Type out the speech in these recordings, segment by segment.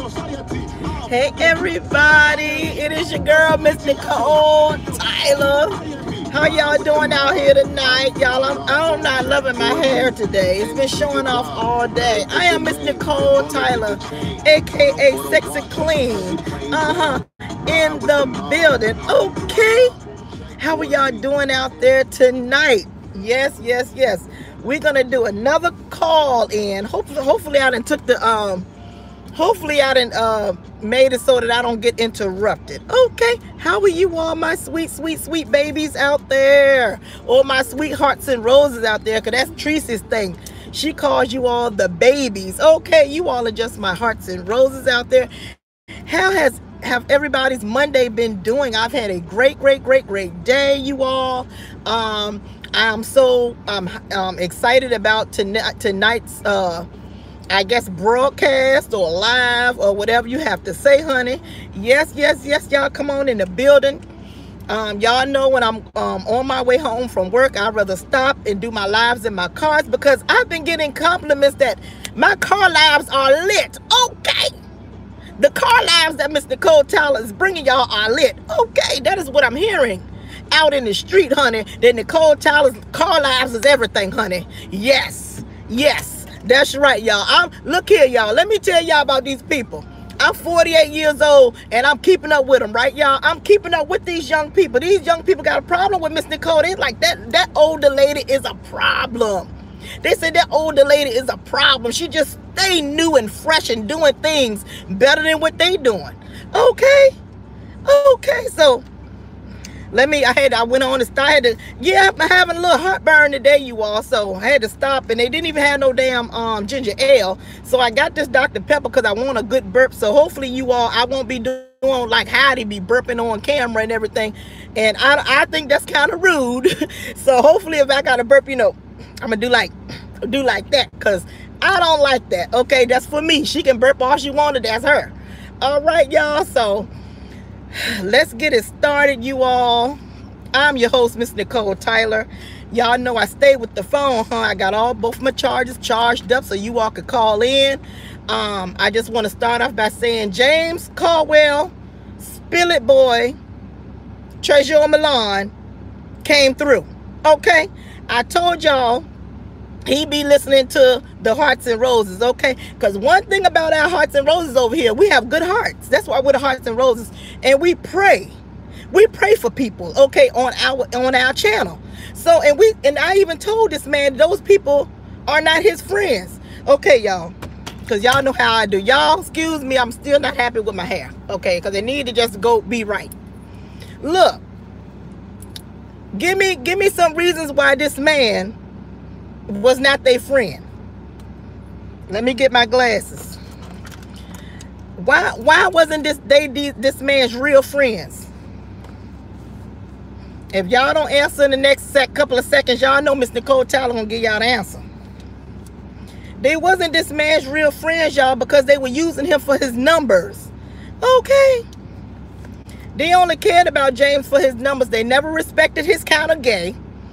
Hey everybody, it is your girl, Miss Nicole Tyler. How y'all doing out here tonight? Y'all, I'm not loving my hair today. It's been showing off all day. I am Miss Nicole Tyler, aka Sexy Clean. In the building. Okay. How are y'all doing out there tonight? Yes, yes, yes. We're gonna do another call in. Hopefully I done took the hopefully I didn't made it so that I don't get interrupted. Okay, how are you all, my sweet, sweet, sweet babies out there? Or my sweethearts and roses out there, because that's Tracy's thing. She calls you all the babies. Okay, you all are just my hearts and roses out there. Have everybody's Monday been doing? I've had a great day, you all. I'm so excited about tonight's I guess broadcast or live or whatever you have to say, honey. Yes, y'all come on in the building. Y'all know when I'm on my way home from work, I'd rather stop and do my lives in my cars, because I've been getting compliments that my car lives are lit. Okay, the car lives that Miss Nicole Tyler is bringing y'all are lit. Okay, that is what I'm hearing out in the street, honey. That Nicole Tyler's car lives is everything, honey. Yes, that's right, y'all. Look here, y'all. Let me tell y'all about these people. I'm 48 years old, and I'm keeping up with them, right, y'all? I'm keeping up with these young people. These young people got a problem with Miss Nicole. They like that older lady is a problem. They said that older lady is a problem. She just stay new and fresh and doing things better than what they doing. Okay, so I went on and started I'm having a little heartburn today, you all, so I had to stop, and they didn't even have no damn ginger ale, so I got this Dr. Pepper because I want a good burp. So hopefully you all, I won't be doing like Heidi be burping on camera and everything, and I think that's kind of rude. So hopefully if I got a burp, I'm gonna do like that, because I don't like that. Okay, that's for me. She can burp all she wanted, that's her. All right, y'all, so let's get it started, you all. I'm your host, Miss Nicole Tyler. Y'all know I stay with the phone, huh? I got both my chargers charged up so you all could call in. I just want to start off by saying James Caldwell, Spill It Boy, Treasure Milan came through. Okay, I told y'all he be listening to the Hearts and Roses, okay? Because one thing about our Hearts and Roses over here, we have good hearts. That's why we're the Hearts and Roses, and we pray. We pray for people, okay, on our channel. So, and I even told this man those people are not his friends, okay, y'all? Because y'all know how I do. Y'all, excuse me, I'm still not happy with my hair, okay? Because it need to just be right. Look, give me some reasons why this man was not their friend. Let me get my glasses. Why wasn't this man's real friends? If y'all don't answer in the next couple of seconds, y'all know Miss Nicole Tyler gonna give y'all the answer. They wasn't this man's real friends, y'all, because they were using him for his numbers. Okay. They only cared about James for his numbers. They never respected his kind of gay.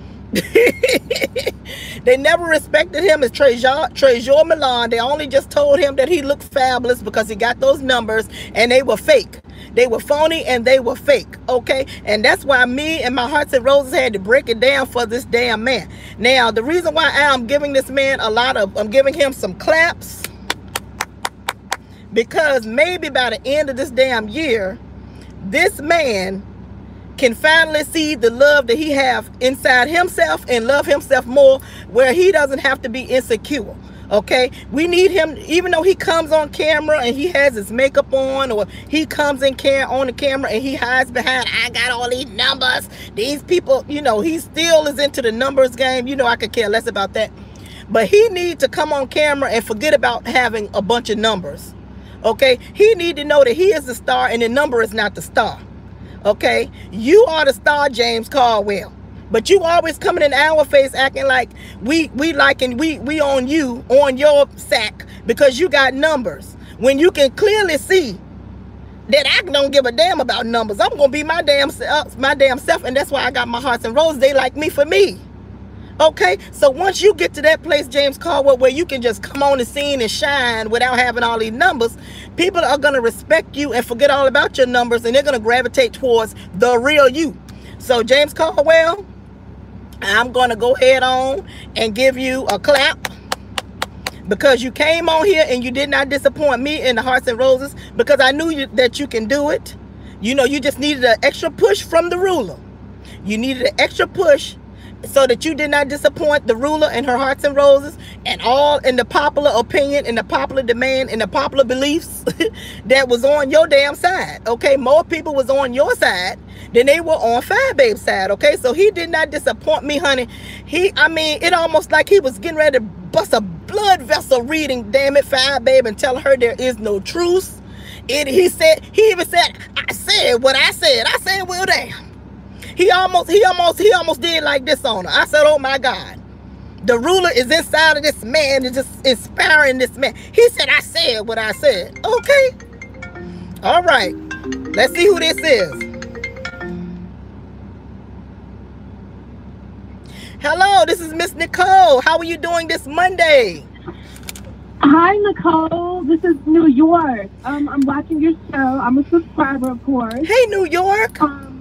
They never respected him as Treasure Milan. They only just told him that he looked fabulous because he got those numbers, and they were fake. They were phony and they were fake, okay? And that's why me and my Hearts and Roses had to break it down for this damn man. Now, the reason why I'm giving this man I'm giving him some claps, because maybe by the end of this damn year, this man can finally see the love that he have inside himself and love himself more, where he doesn't have to be insecure. Okay, we need him, even though he comes on camera and he has his makeup on, or he comes on the camera and he hides behind, I got all these numbers. These people, he still is into the numbers game. I could care less about that. But he needs to come on camera and forget about having a bunch of numbers. Okay, he need to know that he is the star and the number is not the star. Okay, you are the star, James Caldwell. But you always coming in our face acting like we on you, on your sack, because you got numbers. When you can clearly see that I don't give a damn about numbers. I'm gonna be my damn self, and that's why I got my Hearts and Roses. They like me for me. Okay, so once you get to that place, James Caldwell, where you can just come on the scene and shine without having all these numbers, people are going to respect you and forget all about your numbers, and they're going to gravitate towards the real you. So James Caldwell, I'm going to go ahead on and give you a clap, because you came on here and you did not disappoint me in the Hearts and Roses, because I knew that you can do it. You know, you just needed an extra push from the ruler. You needed an extra push so that you did not disappoint the ruler and her Hearts and Roses, and all in the popular opinion and the popular demand and the popular beliefs that was on your damn side. Okay, more people was on your side than they were on Fire Babe's side. Okay, so he did not disappoint me, honey. I mean, it almost like he was getting ready to bust a blood vessel reading, damn it, Fire Babe, and tell her there is no truth. He even said, I said what I said. I said, well, damn. He almost did like this on her. I said, oh my God. The ruler is inside of this man and just inspiring this man. He said, I said what I said. Okay. All right. Let's see who this is. Hello, this is Miss Nicole. How are you doing this Monday? Hi, Nicole. This is New York. I'm watching your show. I'm a subscriber, of course. Hey, New York.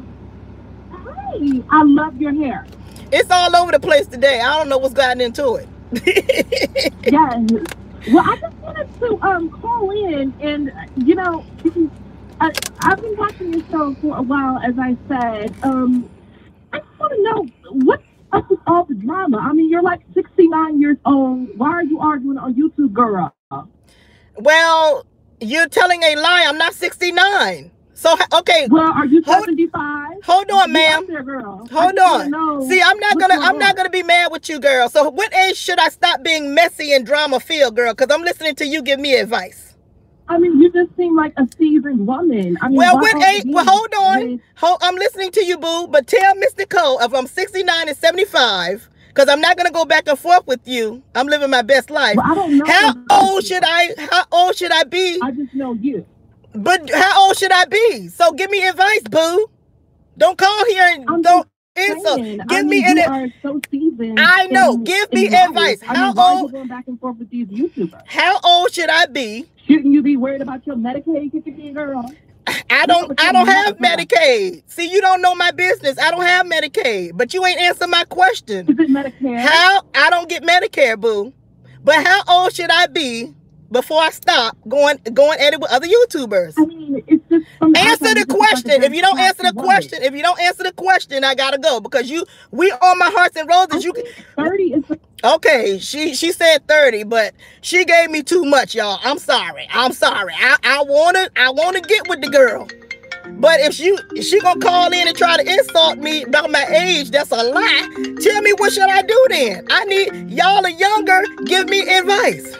Hi. I love your hair. It's all over the place today. I don't know what's gotten into it. Yes. Well, I just wanted to call in and, you know, I've been watching your show for a while, as I said. I just want to know, what's up with all the drama? I mean, you're like 69 years old. Why are you arguing on YouTube, girl? Well, you're telling a lie. I'm not 69. So, okay. Well, are you 75? Hold on, ma'am. Hold on. See, I'm not gonna be mad with you, girl. So what age should I stop being messy and drama filled, girl? Because I'm listening to you give me advice. I mean, you just seem like a seasoned woman. I mean, well, what age? Well, hold on. I'm listening to you, boo. But tell Miss Nicole, if I'm 69 and 75, because I'm not gonna go back and forth with you. I'm living my best life. Well, I don't know. How old should I be? I just know you. But how old should I be? So give me advice, boo. Don't call here and don't insult. Give me an advice. So seasoned. I know. Give me advice. How old? Why are you going back and forth with these YouTubers? How old should I be? Shouldn't you be worried about your Medicaid kicking, girl? I don't have Medicaid. See, you don't know my business. I don't have Medicaid. But you ain't answer my question. Is it Medicare? I don't get Medicare, boo. But how old should I be before I stop going at it with other YouTubers? I mean, it's just answer the question. If you don't answer the question, I gotta go, because we on my Hearts and Roses. 30 is okay. She said 30, but she gave me too much, y'all. I'm sorry. I wanna get with the girl. But if she gonna call in and try to insult me about my age, that's a lie. Tell me, what should I do then? I need y'all are younger. Give me advice.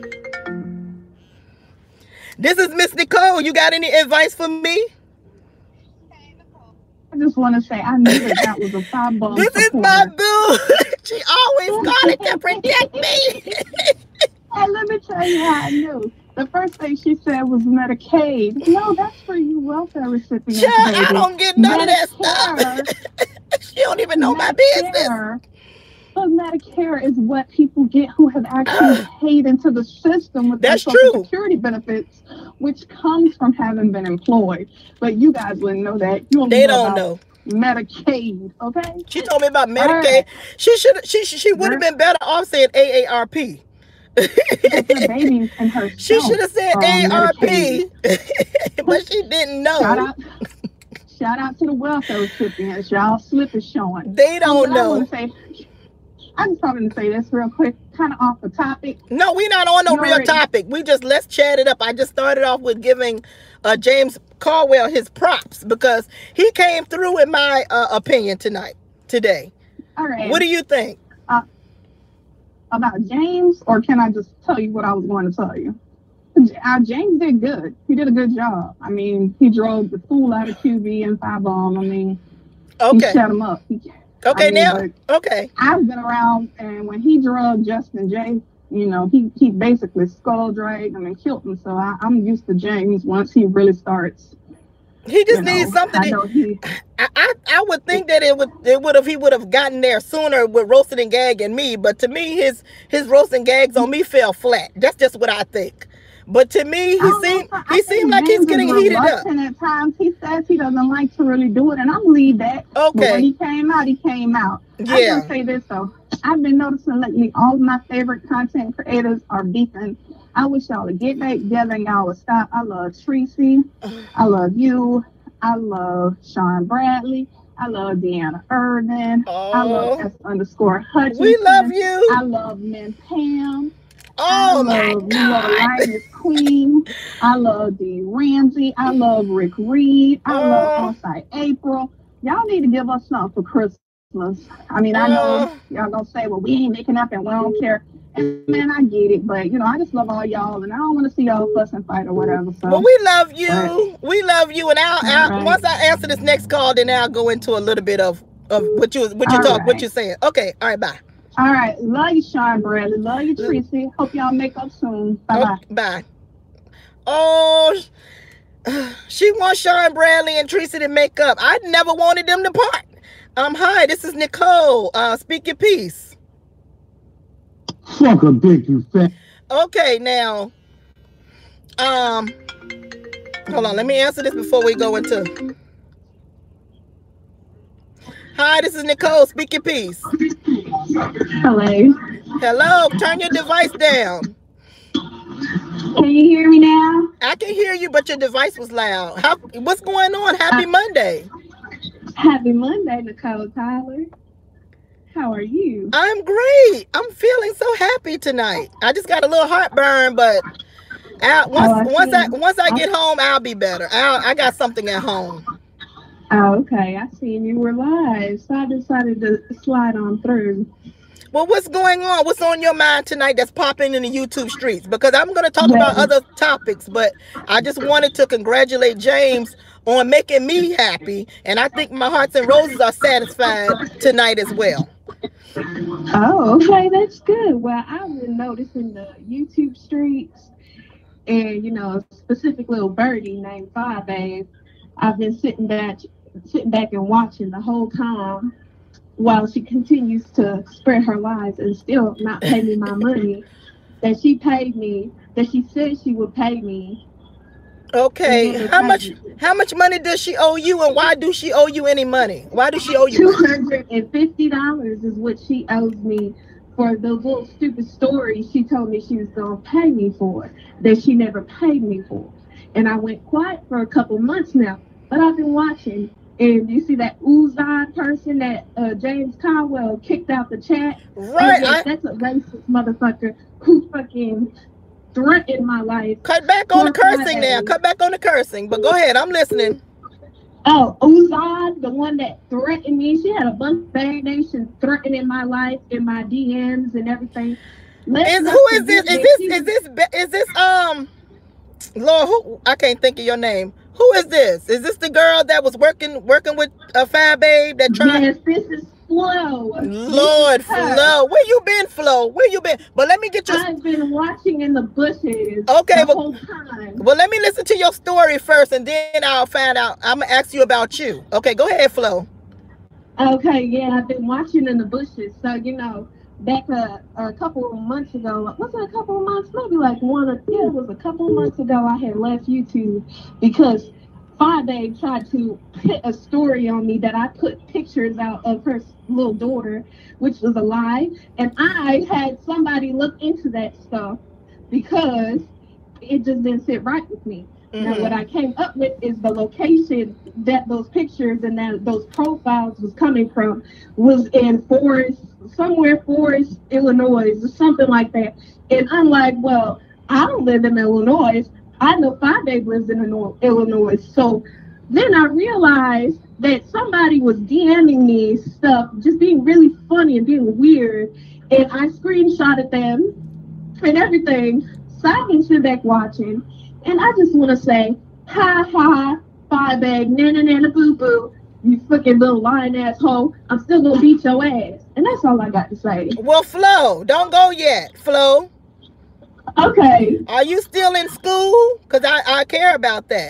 This is Miss Nicole. You got any advice for me? I just want to say I knew that was a 5-ball. This is my boo. She always calling to protect me. Hey, let me tell you how I knew. The first thing she said was Medicaid. No, that's for you welfare recipients. I don't get none of that stuff. She don't even know my business. But Medicare is what people get who have actually paid into the system with their Social Security benefits, which comes from having been employed. But you guys wouldn't know that. They don't know Medicaid, okay? She told me about Medicaid. Right. She would have been better off saying AARP. She should have said AARP, but she didn't know. Shout out to the welfare recipients. Y'all slip is showing. They don't know. I just wanted to say this real quick, kind of off the topic. No, we're not on no real topic. Let's chat it up. I just started off with giving James Caldwell his props, because he came through in my opinion today. All right. What do you think? About James, or can I just tell you what I was going to tell you? James did good. He did a good job. I mean, he drove the fool out of QB and 5-bomb. I mean, he shut him up. Okay. I've been around, and when he drugged Justin J, you know, he basically skull dragged him and killed him. So I'm used to James once he really starts He just You needs know, something. I know he. I would think that he would have gotten there sooner with roasting and gag and me. But to me, his roast and gags on me fell flat. That's just what I think. But to me, I don't know. I he seemed think like he's James is getting heated up. reluctant at times. He says he doesn't like to really do it, and I believe that. But when Okay. he came out, he came out. I will Yeah. say this though, I've been noticing lately all of my favorite content creators are beefing. I wish y'all would get back together and y'all would stop. I love Tracy. I love you. I love Sean Bradley. I love Deanna Irvin. I love Oh, S underscore we love Hutchinson. I you. love Min Pam. I Oh my love Low God. Linus Queen. I love Dee Ramsey. I love Rick Reed. I love Oh, Onside April. Y'all need to give us something for Christmas. I mean, I know oh. y'all gonna say, well, we ain't making up and we don't care. And man, I get it, but you know, I just love all y'all, and I don't want to see y'all fuss and fight or whatever. Well, So, we love but you. We love you. And all right, once I answer this next call, then I'll go into a little bit of all what right, you're saying. Okay. All right. Bye. all right. Love you, Sean Bradley. Love you, Tracy. Hope y'all make up soon. Bye Oh, bye. bye. Oh, she wants Sean Bradley and Tracy to make up. I never wanted them to part. Hi, this is Nicole. Speak your piece. Fuck a dick, you fat. Okay, now, hold on. Let me answer this before we go into. Hi, this is Nicole. Speak your piece. Hello. Hello. Turn your device down. Can you hear me now? I can hear you, but your device was loud. What's going on? Happy Monday. Happy Monday, Nicole Tyler. How are you? I'm great. I'm feeling so happy tonight. I just got a little heartburn, but once I get home, I'll be better. I got something at home. Oh, okay. I seen you were live, so I decided to slide on through. Well, what's going on? What's on your mind tonight that's popping in the YouTube streets? Because I'm going to talk about Well, other topics, but I just wanted to congratulate James on making me happy, and I think my hearts and roses are satisfied tonight as well. oh, okay, that's good. Well, I've been noticing the YouTube streets, and you know, a specific little birdie named Five. I've been sitting back and watching the whole time while she continues to spread her lies and still not pay me my money that she paid me, that she said she would pay me. Okay, how much money does she owe you, and why do she owe you any money? Why does she owe you money? $250 is what she owes me for those little stupid stories she told me she was going to pay me for that she never paid me for. And I went quiet for a couple months now, but I've been watching. And you see that Uzod person that James Caldwell kicked out the chat? Right. Oh, yes, that's a racist motherfucker who fucking threatened my life. Cut back on the cursing now. Cut back on the cursing. But go ahead. I'm listening. Oh, Uzod, the one that threatened me. She had a bunch of bad nations threatening my life in my DMs and everything. Who is this? Is this Lord, who? I can't think of your name. Who is this? Is this the girl that was working with Fab Babe that tried? Yes, this is Flo. Lord, Flo, where you been, Flo? Where you been? But let me get your. I've been watching in the bushes. Okay, the whole time. Well, let me listen to your story first, and then I'll find out. I'm gonna ask you about you. Okay, go ahead, Flo. Okay, yeah, I've been watching in the bushes. So you know, back a couple of months ago, was it a couple of months? Maybe like it was a couple of months ago. I had left YouTube because Five tried to put a story on me that I put pictures out of her little daughter, which was a lie. And I had somebody look into that stuff because it just didn't sit right with me. Mm-hmm. Now, what I came up with is the location that those pictures and that those profiles was coming from was in Forest, Illinois, or something like that. And I'm like, well, I don't live in Illinois. I know Five lives in Illinois. So then I realized that somebody was DMing me stuff, just being really funny and being weird. And I screenshotted them and everything. So I've been sitting back watching. And I just want to say, ha ha, Five nana boo boo. You fucking little lying asshole. I'm still going to beat your ass. And that's all I got to say. Well, Flo, don't go yet, Flo. Okay. Are you still in school? Because I care about that.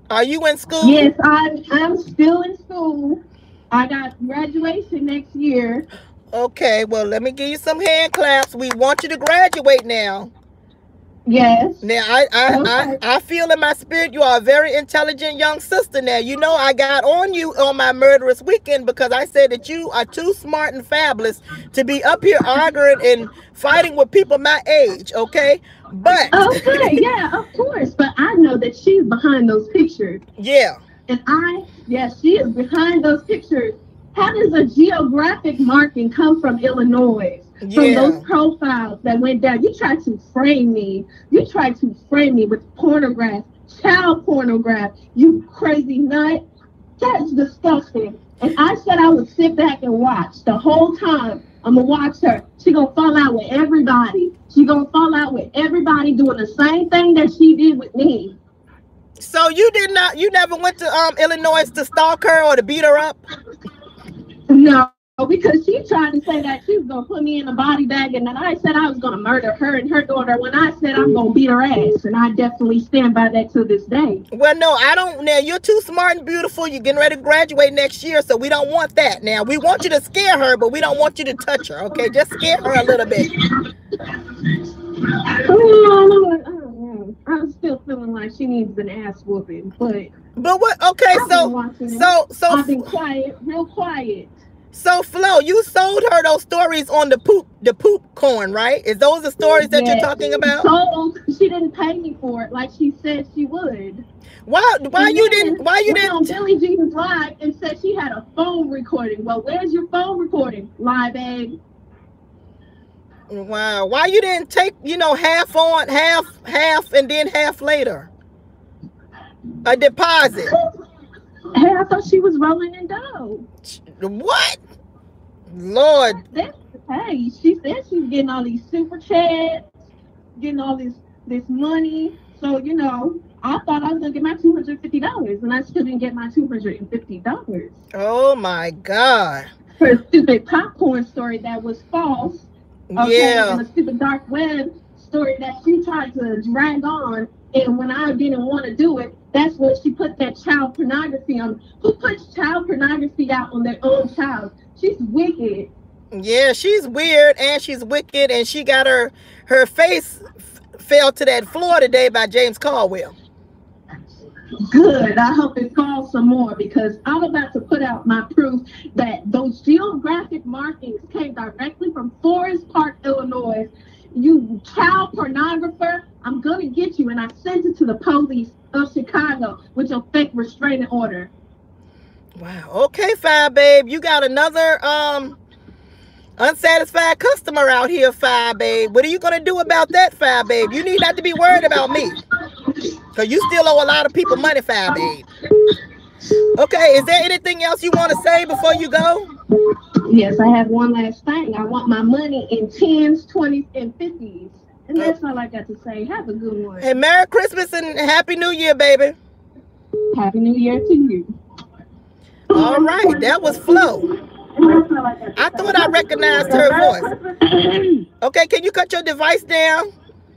Are you in school? Yes, I'm still in school. I got graduation next year. Okay, well, let me give you some hand claps. We want you to graduate now. Yes. Now, I, I, I, Okay. I feel in my spirit you are a very intelligent young sister. Now, you know I got on you on my murderous weekend because I said that you are too smart and fabulous to be up here arguing and fighting with people my age, okay? But, Okay, yeah, of course. But I know that she's behind those pictures. yeah, And yes, she is behind those pictures. How does a geographic marking come from Illinois? From those yeah. profiles that went down. You tried to frame me. You tried to frame me with pornograph, child pornograph, you crazy nut. That's disgusting. And I said I would sit back and watch the whole time. I'm gonna watch her. She gonna fall out with everybody. She gonna fall out with everybody doing the same thing that she did with me. So you never went to Illinois to stalk her or to beat her up? No, because she tried to say that she was gonna put me in a body bag, and then I said I was gonna murder her and her daughter. When I said I'm gonna beat her ass, and I definitely stand by that to this day. Well, no, I don't. Now, you're too smart and beautiful. You're getting ready to graduate next year, so we don't want that. Now, we want you to scare her, but we don't want you to touch her, okay? Just scare her a little bit. I'm still feeling like she needs an ass whooping, But what? Okay, I've been watching it. I've been quiet, real quiet. So, Flo, you sold her those stories on the poop corn, right? Is those the stories that you're talking about? So she didn't pay me for it like she said she would. Why you didn't? On Billie Jean's live and said she had a phone recording. Well, where's your phone recording, live egg? Wow, why you didn't take half on, half, and then half later? A deposit. Hey, I thought she was rolling in dough. What? Lord. Hey, she said she's getting all these super chats, getting all this money. So, I thought I was going to get my $250, and I still didn't get my $250. Oh, my God. Her stupid popcorn story that was false. Okay, yeah. And a stupid dark web story that she tried to drag on. And when I didn't want to do it, that's when she put that child pornography on. Who puts child pornography out on their own child? She's wicked. Yeah, she's weird and she's wicked, and she got her face fell to that floor today by James Caldwell. Good. I hope it falls some more, because I'm about to put out my proof that those geographic markings came directly from Forest Park, Illinois. You child pornographer, I'm going to get you. And I sent it to the police of Chicago with your fake restraining order. Wow. Okay, Fire Babe. You got another unsatisfied customer out here, Fire Babe. What are you going to do about that, Fire Babe? You need not to be worried about me, because you still owe a lot of people money, Fire Babe. Okay, is there anything else you want to say before you go? Yes, I have one last thing. I want my money in 10s, 20s, and 50s. And that's all I got to say. Have a good one. Hey, Merry Christmas and Happy New Year, baby. Happy New Year to you. All right, that was Flo. I thought I recognized her voice. Okay, can you cut your device down?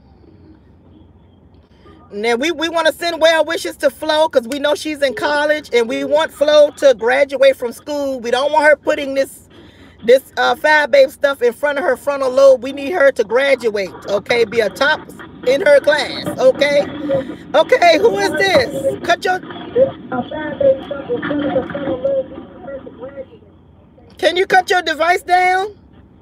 Now, we want to send well wishes to Flo, because we know she's in college, and we want Flo to graduate from school. We don't want her putting this Fire Babe stuff in front of her frontal lobe. We need her to graduate, okay? Be a top in her class, okay? Okay, who is this? Can you cut your device down?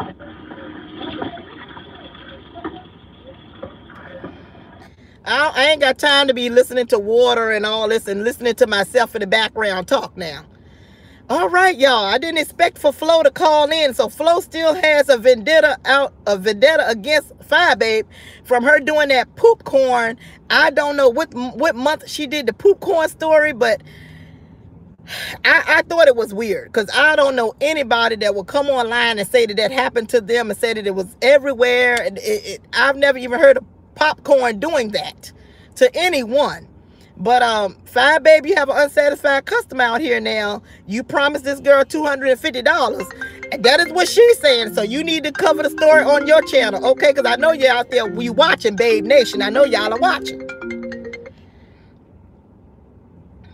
I ain't got time to be listening to water and all this and listening to myself in the background talk now. All right, y'all. I didn't expect for Flo to call in, so Flo still has a vendetta against Fire Babe from her doing that poop corn. I don't know what month she did the poop corn story, but I thought it was weird, because I don't know anybody that will come online and say that happened to them and say that it was everywhere. And I've never even heard of popcorn doing that to anyone. But Fire Babe, you have an unsatisfied customer out here now. You promised this girl $250, and that is what she's saying. So you need to cover the story on your channel, okay? Because I know you're out there, you watching Babe Nation. I know y'all are watching.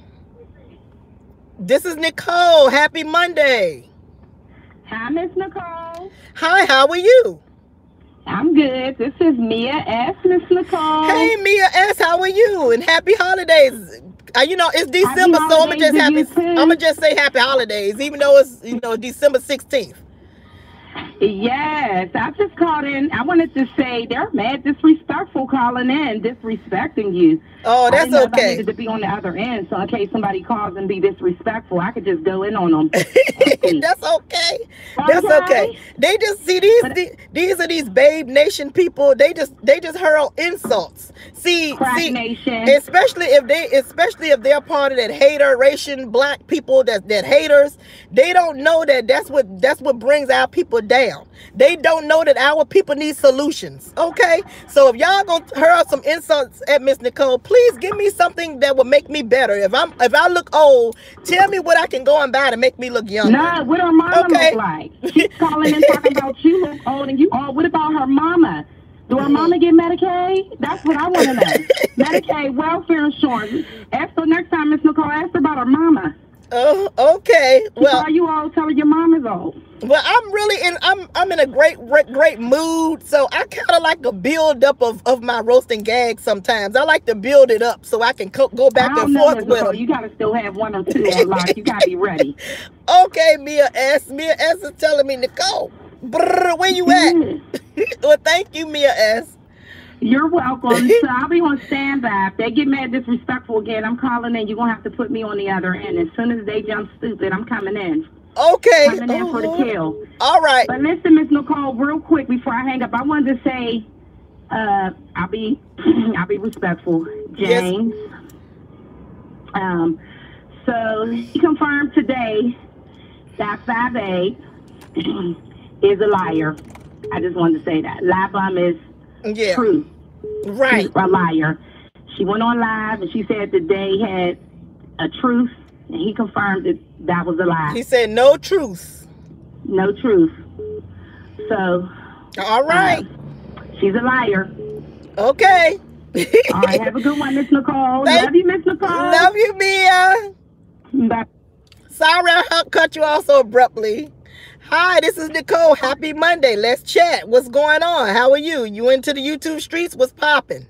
This is Nicole. Happy Monday. Hi, Miss Nicole. Hi, how are you? I'm good. This is Mia S, Miss Nicole. Hey, Mia S, how are you? And happy holidays. You know, it's December, so I'm gonna just say happy holidays, even though it's December 16th. Yes, I just called in. I wanted to say they're mad disrespectful calling in, disrespecting you. Oh, that's I okay. I needed to be on the other end, so in case somebody calls and be disrespectful, I could just go in on them. That's okay. That's okay. They just see these are these Babe Nation people. They just hurl insults. See, Nation. especially if they're part of that hateration, black people that haters. They don't know that's what brings our people down. They don't know that our people need solutions. Okay, so if y'all gonna hurl some insults at Miss Nicole, please give me something that will make me better. If I look old, tell me what I can go and buy to make me look younger. Nah, what her mama look like? She's calling and talking about you look old and you old. What about her mama? Do her mama get Medicaid? That's what I want to know. Medicaid, welfare insurance. Ask her next time, Miss Nicole. Ask her about her mama. Oh, okay. Well, are you all telling your mama's old? Well, I'm in a great mood, so I kind of like a build up of my roasting gag sometimes. I like to build it up so I can go back and forth with them. You gotta still have one or two on lock. You gotta be ready. Okay, Mia S is telling me, Nicole, where you at? Well, thank you, Mia S. You're welcome. So I'll be on standby. If they get mad disrespectful again, I'm calling in. You're going to have to put me on the other end. As soon as they jump stupid, I'm coming in. Okay. Coming in for the kill. All right. But listen, Miss Nicole, real quick before I hang up, I wanted to say, I'll be respectful. James. Yes. So he confirmed today that 5A is a liar. I just wanted to say that. Lie bomb is true. Right. A liar. She went on live and she said that they had a truth, and he confirmed that was a lie. He said no truth. No truth. So. All right. She's a liar. Okay. All right. Have a good one, Miss Nicole. Love you, Miss Nicole. Love you, Mia. Bye. Sorry I cut you off so abruptly. Hi, this is Nicole. Happy Monday. Let's chat. What's going on? How are you? You into the YouTube streets? What's popping?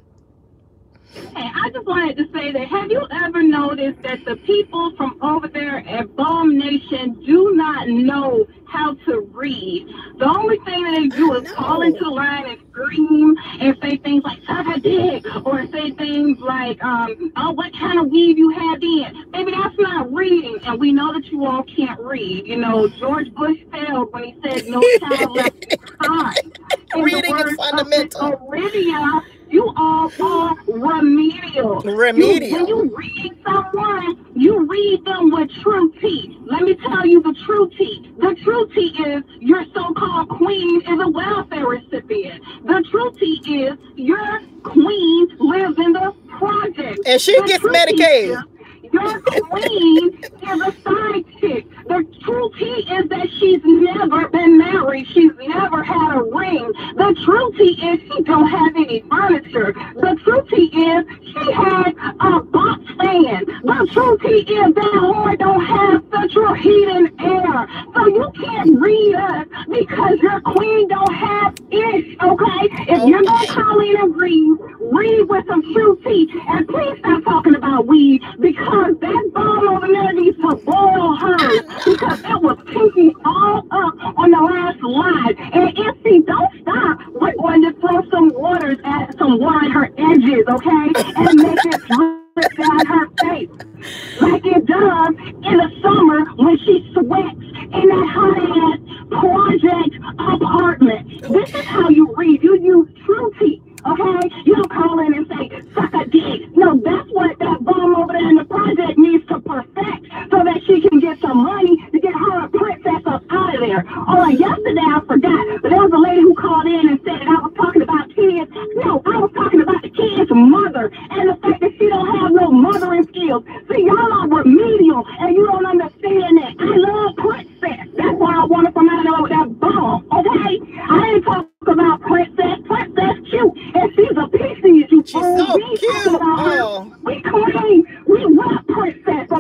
Hey, I just wanted to say that, have you ever noticed that the people from over there at Bomb Nation do not know how to read? The only thing that they do is call into the line and scream and say things like, suck a dick, or say things like, oh, what kind of weave you have in? Baby, that's not reading, and we know that you all can't read. You know, George Bush failed when he said no child left behind. Reading is fundamental. Olivia, you all are remedial. When you read someone, you read them with true tea. Let me tell you the true tea. The true tea is your so-called queen is a welfare recipient. The true tea is your queen lives in the project. And she gets Medicaid. Your queen is a side chick. The true tea is that she's never been married. She's never had a ring. The true tea is she don't have any furniture. The true tea is she had a box fan. The true tea is that whore don't have central heat and air. So you can't read us because your queen don't have ish, okay? If you're going to call in and read with some true tea. And please stop talking about weed, because that bomb over there needs to boil her, because it was pinky all up on the last live. And if she don't stop, we're going to throw some water at her edges, okay? And make it drip down her face like it does in the summer when she sweats in that hot ass project apartment. This is how you read. You use true tea. Okay? You don't call in and say, suck a dick. No, that's what that bum over there in the project needs to perfect so that she can get some money to get her a princess up out of there. Oh, and yesterday I forgot, but there was a lady who called in and said that I was talking about kids. No, I was talking about the kid's mother and the fact that she don't have no mothering skills. See, y'all are remedial and you don't understand that. I love princess. That's why I wanted from out of that bum, okay? I ain't talking about princess. Princess cute, and she's a pixie. She's so cute. We clean. We want princess, okay?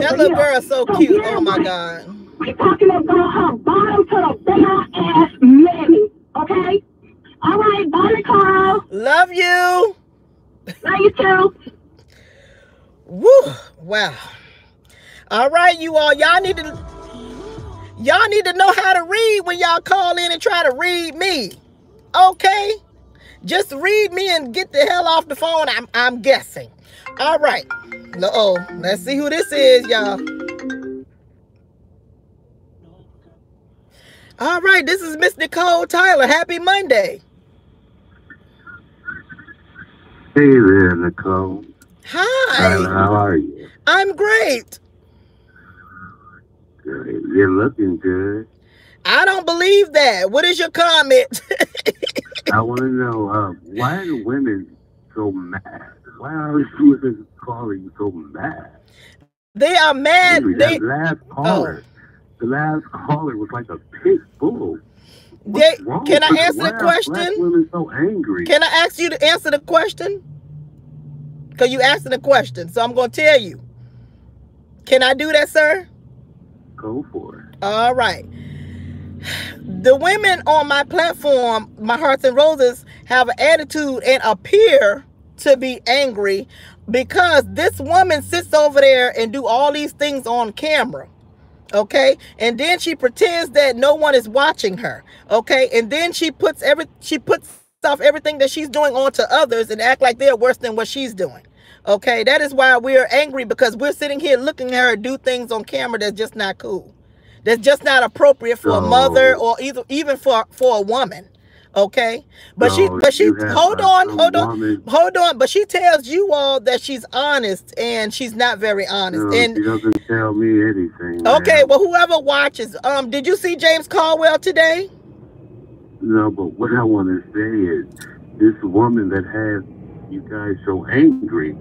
That little girl is so cute. Oh my God. We talking about her bottom to the bare ass mammy. Okay? All right, bye, Nicole. Love you. Love you too. Woo. Wow. All right, you all. Y'all need to know how to read when y'all call in and try to read me. Okay? Just read me and get the hell off the phone. I'm guessing. All right. Uh-oh. Let's see who this is, y'all. All right. This is Miss Nicole Tyler. Happy Monday. Hey there, Nicole. Hi. Tyler, how are you? I'm great. Good. You're looking good. I don't believe that. What is your comment? I want to know, why are the women so mad? Why are the women calling so mad? They are mad. The last caller was like a pit bull. Can I answer the question? Why are black women so angry? Can I ask you to answer the question? Because you asked the question, so I'm going to tell you. Can I do that, sir? Go for it. All right. The women on my platform, My Hearts and Roses, have an attitude and appear to be angry because this woman sits over there and do all these things on camera. Okay, and then she pretends that no one is watching her. Okay, and then she puts off everything that she's doing onto others and act like they're worse than what she's doing. Okay, that is why we're angry, because we're sitting here looking at her do things on camera that's just not cool. That's just not appropriate for a mother or even for a woman. Okay, but she hold on. But she tells you all that she's honest, and she's not very honest. No, and she doesn't tell me anything. Okay, man. well, whoever watches, did you see James Caldwell today? No, but what I want to say is, this woman that has you guys so angry,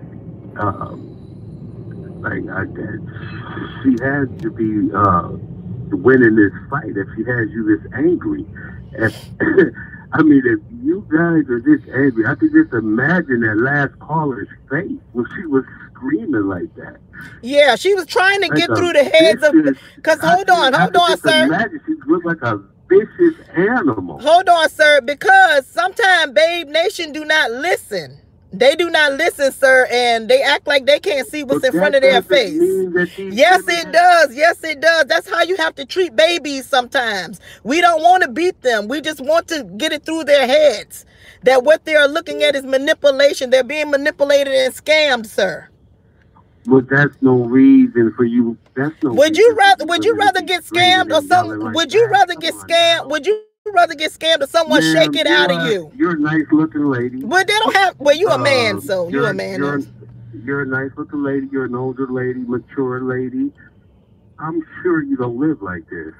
she has to be winning this fight if she has you this angry. I mean, if you guys are this angry, I could just imagine that last caller's face when she was screaming like that. Yeah, she was trying to get through the heads of. Because hold on, sir. Imagine she looked like a vicious animal. Hold on, sir, because sometimes Babe Nation do not listen. They do not listen, sir, and they act like they can't see what's in front of their face. Yes, it does. Yes, it does. That's how you have to treat babies sometimes. We don't want to beat them. We just want to get it through their heads that what they are looking at is manipulation. They're being manipulated and scammed, sir. But that's no reason for you. That's no. Would you rather get scammed or something? Would you rather get scammed? Would you rather get scammed or someone shake it out of you? You're a nice looking lady. But they don't have. Well, you a man, so you're a man. You're a nice looking lady. You're an older lady, mature lady. I'm sure you don't live like this.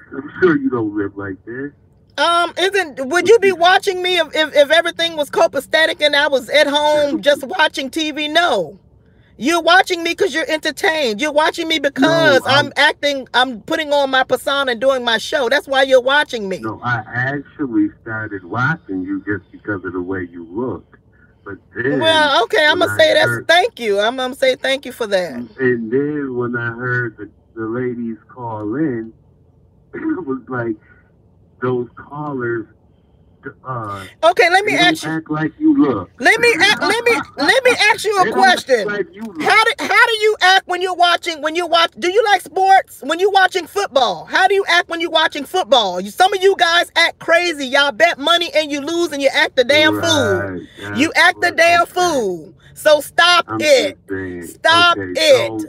Would you be watching me if everything was copacetic and I was at home just watching TV? No. You're watching me because you're entertained. You're watching me because I'm putting on my persona and doing my show. That's why you're watching me. No, I actually started watching you just because of the way you look. But then, well, okay, I'm gonna say thank you. I'm gonna say thank you for that. And then when I heard the ladies call in, it was like those callers. Okay, let me ask you. Act like you look. Let me ask you a question. Like you look. How do you act when you're watching? Do you like sports? When you're watching football, how do you act when you're watching football? Some of you guys act crazy. Y'all bet money and you lose and you act the damn fool. You act the damn fool. So stop it. Stop it.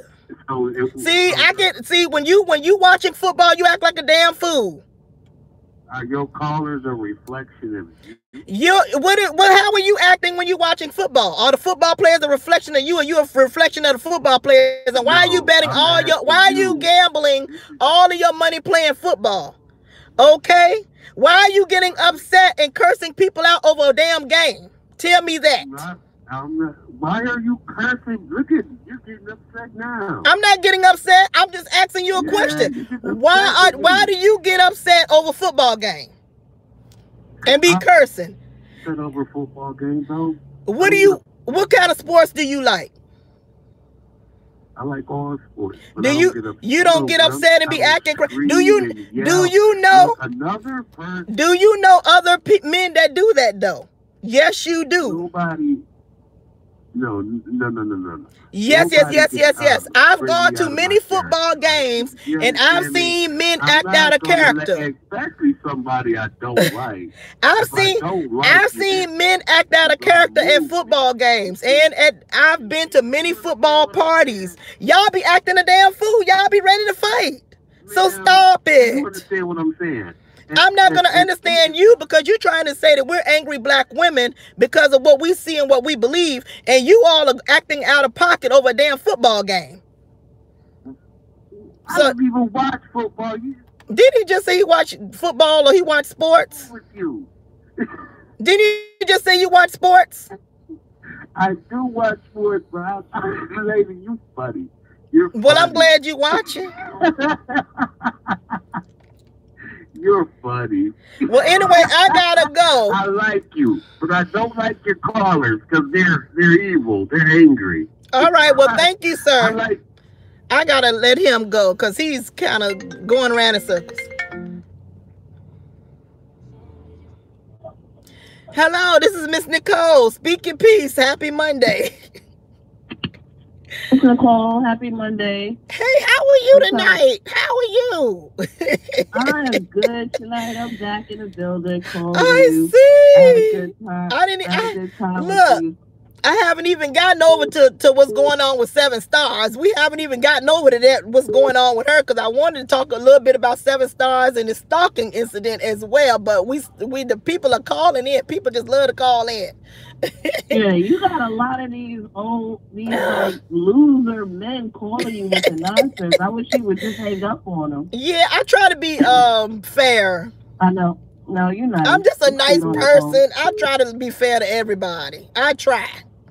See, when you watching football, you act like a damn fool. Are your callers a reflection of you? How are you acting when you're watching football? Are the football players a reflection of you, or you a reflection of the football players? And why are you betting why are you gambling all of your money playing football? Okay? Why are you getting upset and cursing people out over a damn game? Tell me that. Why are you cursing? Look at you're getting upset now. I'm not getting upset. I'm just asking you a question. Why do you get upset over a football game and be cursing? Upset over a football game, though. What kind of sports do you like? I like all sports. But Do I you don't get upset. you don't get upset and be acting crazy? Do Scream and yell. you know Another person? Do you know other men that do that though? Yes, you do. Nobody. No. Yes. Nobody gets I've crazy gone out to of many my football character. games You and I've understand me? seen men I'm act not out of gonna character. especially somebody I don't like. I've If I don't like I've you, seen men act out of character at football games, and I've been to many football parties. Y'all be acting a damn fool. Y'all be ready to fight. So stop you it. understand what I'm saying? I'm not going to understand you because you're trying to say that we're angry black women because of what we see and what we believe, and you all are acting out of pocket over a damn football game. I don't even watch football. Did he just say he watched football or he watched sports? With you. Did he just say you watch sports? I do watch sports, but I'm related. You funny. You're funny. Well, I'm glad you watching. You're funny. Well, anyway, I gotta go. I like you, but I don't like your callers because they're evil. They're angry. All right. Well, thank you, sir. I gotta let him go because he's kind of going around in circles. Hello, this is Miss Nicole. Speak your piece. Happy Monday. Miss Nicole, happy Monday. Hey, how are you tonight? How are you? I am good tonight. I'm back in the building. I see. I had a good time. I didn't. I had a good time look, with you. I haven't even gotten over to what's going on with 7 Stars. We haven't even gotten over to that what's going on with her because I wanted to talk a little bit about 7 Stars and the stalking incident as well. But we the people are calling in. People just love to call in. Yeah, you got a lot of these like loser men calling you with the nonsense. I wish you would just hang up on them. Yeah, I try to be fair. I know. No, you're not. I'm just a nice person. I try to be fair to everybody. I try.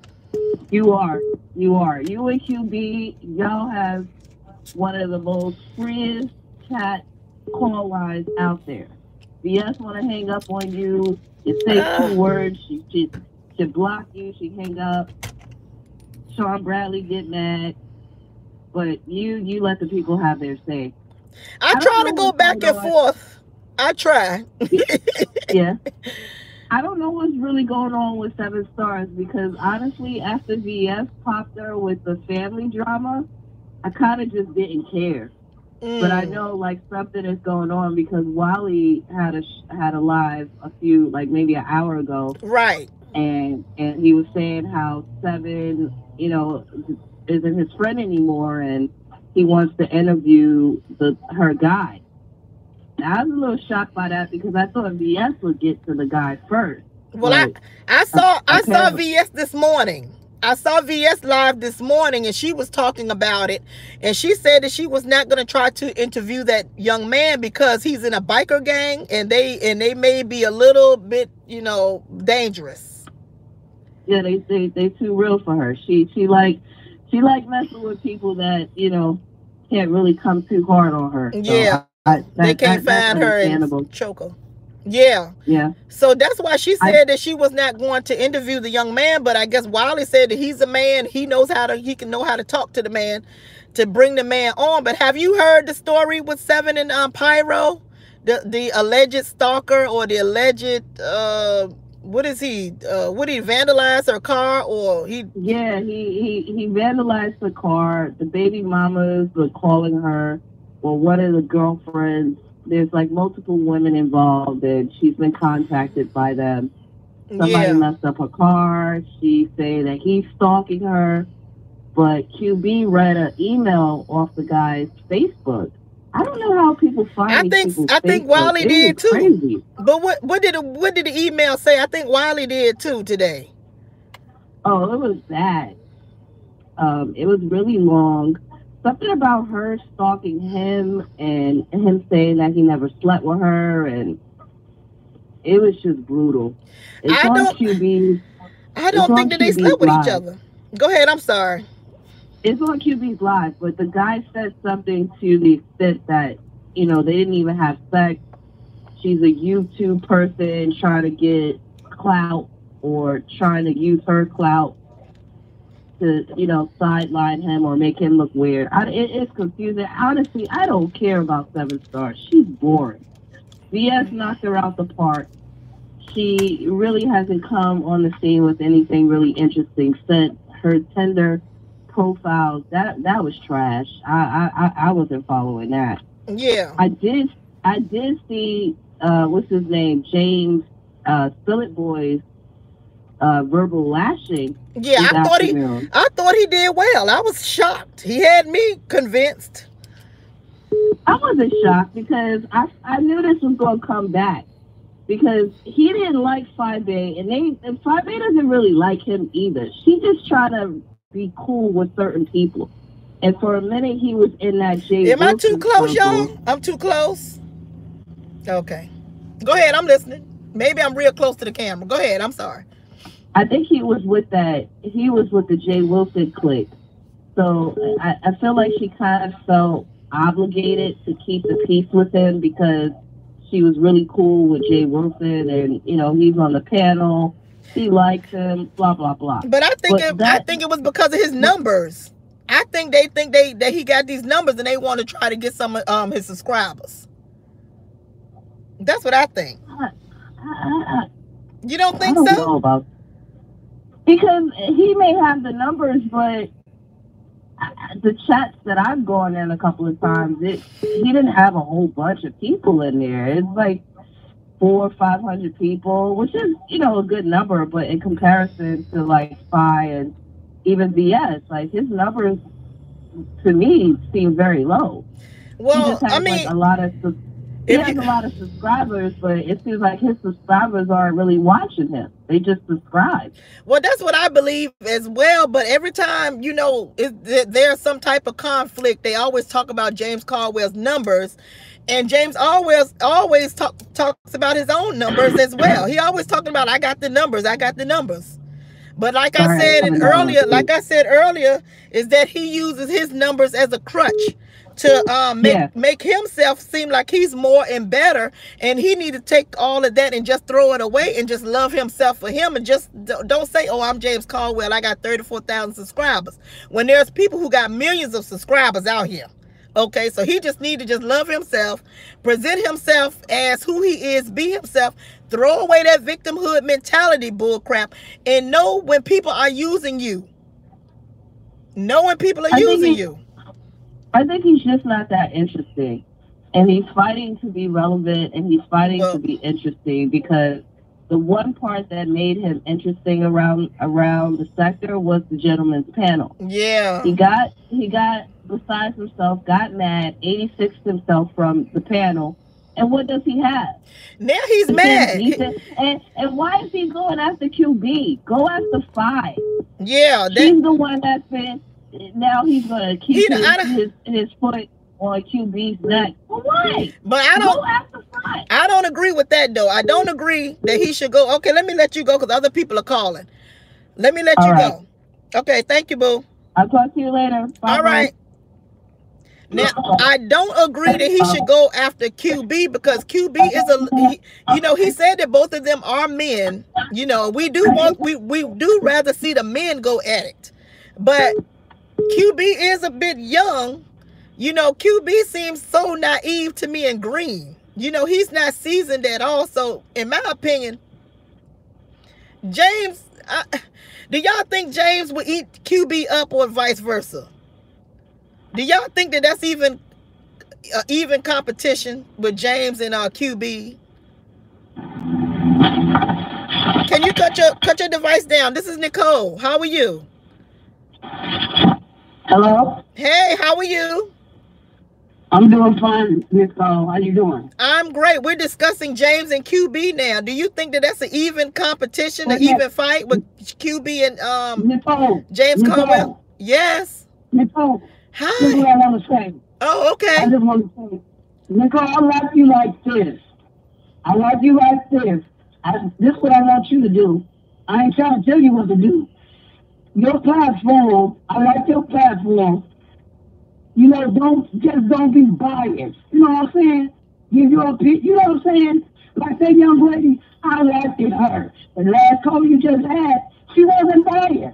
You are. You and QB, y'all have one of the most freest chat call lines out there. VS want to hang up on you. You say 2 words, she block you, she hang up. Sean Bradley get mad. But you let the people have their say. I try to go back and forth. I try. Yeah. I don't know what's really going on with 7 Stars because honestly, after VS popped her with the family drama, I kind of just didn't care. But I know like something is going on because Wally had a live a few, like maybe an hour ago. Right. And he was saying how 7, isn't his friend anymore and he wants to interview her guy. I was a little shocked by that because I thought VS would get to the guy first. Well, I saw VS this morning. I saw VS live this morning and she was talking about it. And she said that she was not going to try to interview that young man because he's in a biker gang and they may be a little bit, dangerous. Yeah, they too real for her. She like messing with people that, can't really come too hard on her. So yeah. They can't find her and choke her. Yeah. Yeah. So that's why she said that she was not going to interview the young man, but I guess Wiley said that he's a man. He can know how to talk to the man to bring the man on. But have you heard the story with 7 and Pyro? The alleged stalker or the alleged what is he? Would he vandalize her car or he? Yeah, he vandalized the car. The baby mamas were calling her. Well, one of the girlfriends, there's like multiple women involved and she's been contacted by them. Somebody messed up her car. She said that he's stalking her. But QB read an email off the guy's Facebook. I don't know how people find these people's I think Facebook. Wiley did too. Crazy. But what did the email say? I think Wiley did too today. Oh, it was bad. It was really long. Something about her stalking him and him saying that he never slept with her, and it was just brutal. I don't think that they slept with each other. Go ahead, I'm sorry. It's on QB's live, but the guy said something to the extent that, they didn't even have sex. She's a YouTube person trying to get clout or trying to use her clout. to, you know, sideline him or make him look weird. It's confusing. Honestly, I don't care about 7 Stars. She's boring. VS knocked her out the park. She really hasn't come on the scene with anything really interesting since her Tinder profile. That was trash. I wasn't following that. Yeah. I did see what's his name, James Spill It Boy's verbal lashing. Yeah, I thought he did well. I was shocked. He had me convinced. I wasn't shocked because I knew this was going to come back because he didn't like 5A and 5A doesn't really like him either. She just trying to be cool with certain people. And for a minute he was in that Jay Am I too close, y'all? I'm too close? Okay. Go ahead, I'm listening. Maybe I'm real close to the camera. Go ahead, I'm sorry. I think he was with the Jay Wilson clique. So I feel like she kind of felt obligated to keep the peace with him because she was really cool with Jay Wilson and, you know, he's on the panel. She likes him, blah, blah, blah. But I think it was because of his numbers. I think they think that he got these numbers and they want to try to get some of his subscribers. That's what I think. You don't think so? I don't know about, because he may have the numbers, but the chats that I've gone in a couple of times, he didn't have a whole bunch of people in there. It's like 400 or 500 people, which is, you know, a good number, but in comparison to like Spy and even VS, like his numbers to me seem very low. Well, I mean, like a lot of subscribers, but it seems like his subscribers aren't really watching him. They just subscribe. Well, that's what I believe as well. But every time, you know, there's some type of conflict, they always talk about James Caldwell's numbers. And James always talks about his own numbers as well. He always talking about, I got the numbers. But like I said earlier, is that he uses his numbers as a crutch to make himself seem like he's more and better, and he need to take all of that and just throw it away and just love himself for him and just don't say, oh, I'm James Caldwell, I got 34,000 subscribers, when there's people who got millions of subscribers out here. Okay, so he just need to just love himself, present himself as who he is, be himself, throw away that victimhood mentality bullcrap, and know when people are using you. Know when people are using you. I think he's just not that interesting. And he's fighting to be relevant, and he's fighting to be interesting, because the one part that made him interesting around the sector was the gentleman's panel. Yeah. He got besides himself, got mad, 86'd himself from the panel. And what does he have? Now he's mad. And why is he going after QB? Go after 5. Yeah. He's the one that's been, now he's going to keep his foot on QB's neck. Well, why? But go after 5. I don't agree with that, though. I don't agree that he should go. Okay, let me let you go because other people are calling. Let me let you go. Okay, thank you, boo. I'll talk to you later. Bye. All right. Now, I don't agree that he should go after QB because QB is he said that both of them are men. You know, we do rather see the men go at it. But QB is a bit young. You know, QB seems so naive to me and green. You know, he's not seasoned at all. So, in my opinion, James, do y'all think James would eat QB up or vice versa? Do y'all think that that's even competition with James and QB? Can you cut your device down? This is Nicole. How are you? Hello. Hey, how are you? I'm doing fine, Nicole. How you doing? I'm great. We're discussing James and QB now. Do you think that that's an even competition, an even fight with QB and Nicole, James Caldwell? Yes. Nicole. Hi. This is what I want to say. Oh, okay. I just want to say, Nicole, I like you like this. I like you like this. This is what I want you to do. I ain't trying to tell you what to do. Your platform, I like your platform. You know, don't be biased. You know what I'm saying? Give your opinion. You know what I'm saying? Like that young lady, I liked her. The last call you just had, she wasn't biased.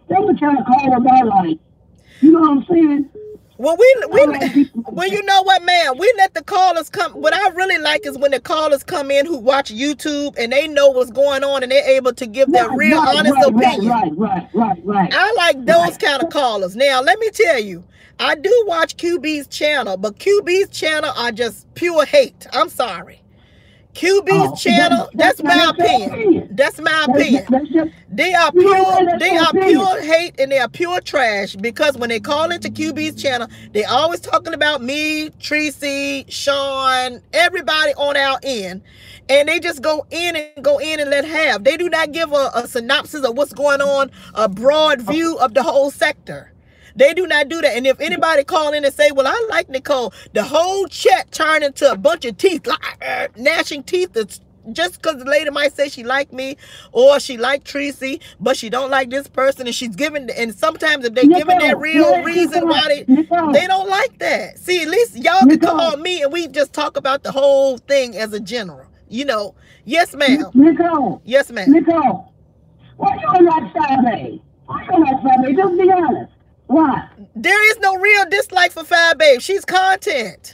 That's the kind of callers I like. You know what I'm saying? Well, well, you know what, man? We let the callers come. What I really like is when the callers come in who watch YouTube and they know what's going on and they're able to give their real, honest opinion. Right. I like those kind of callers. Now, let me tell you, I do watch QB's channel, but QB's channel are just pure hate. I'm sorry. QB's channel, that's my opinion. That's my opinion. They are pure hate and they are pure trash, because when they call into QB's channel, they always talking about me, Tracy, Sean, everybody on our end. And they just go in and let have. They do not give a synopsis of what's going on, a broad view of the whole sector. They do not do that. And if anybody call in and say, well, I like Nicole, the whole chat turn into a bunch of teeth, like gnashing teeth. It's just because the lady might say she like me or she like Tracy, but she don't like this person, and she's giving, and sometimes if they giving their real reason why they don't like that. See, at least y'all can call me and we just talk about the whole thing as a general. You know, yes, ma'am. Nicole. Yes, ma'am. Nicole, why you don't like Saturday? Why you don't like Saturday? Just be honest. Why? There is no real dislike for Fab Babe. She's content.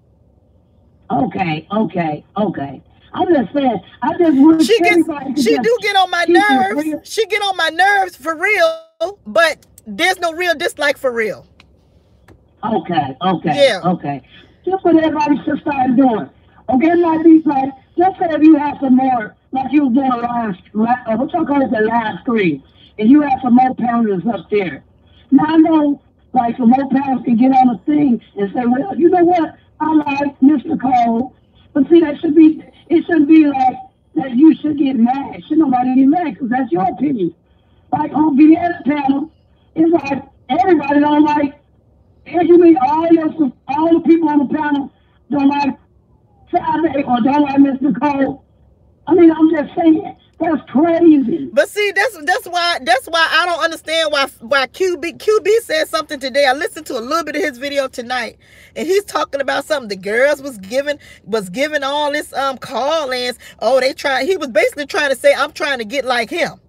Okay. I'm just saying. I just wish she do get on my nerves. She get on my nerves for real, but there's no real dislike for real. Okay. Yeah. Okay. Just what everybody should start doing. Okay, like these, like, let's say if you have some more, like you was doing what y'all call it, the live stream, and you have some more panelists up there. Now I know, like, some more panelists can get on the thing and say, well, you know what, I like Miss Nicole, but see, it shouldn't be like that you should get mad. Should nobody get mad, because that's your opinion. Like on BS panel, it's like everybody don't like, you mean all the people on the panel don't like Saturday or don't like Miss Nicole. I mean, I'm just saying, that's crazy. But see, that's why I don't understand why QB said something today. I listened to a little bit of his video tonight, and he's talking about something the girls was giving all this call-ins. Oh, he was basically trying to say, I'm trying to get like him.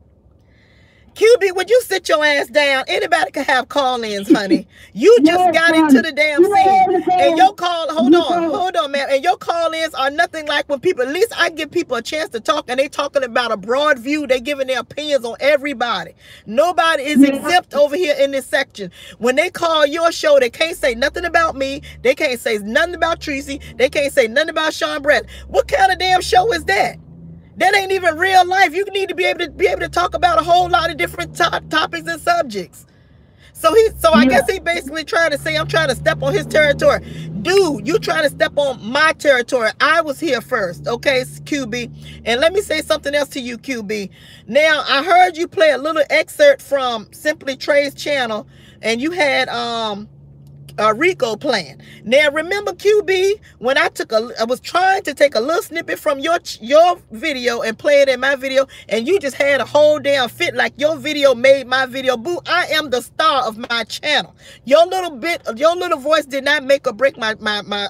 QB, would you sit your ass down? Anybody can have call-ins, honey. You just got into the damn scene. And your hold on, man. And your call-ins are nothing like when people, at least I give people a chance to talk, and they talking about a broad view. They giving their opinions on everybody. Nobody is exempt over here in this section. When they call your show, they can't say nothing about me. They can't say nothing about Tracy. They can't say nothing about Sean Brett. What kind of damn show is that? That ain't even real life. You need to be able to talk about a whole lot of different topics and subjects. So I guess he basically trying to say, I'm trying to step on his territory. Dude, you trying to step on my territory. I was here first, okay, QB. And let me say something else to you, QB. Now, I heard you play a little excerpt from Simply Trey's channel, and you had Rico playing. Now remember, QB, when I was trying to take a little snippet from your video and play it in my video, and you just had a whole damn fit like your video made my video. Boo, I am the star of my channel. Your little voice did not make or break my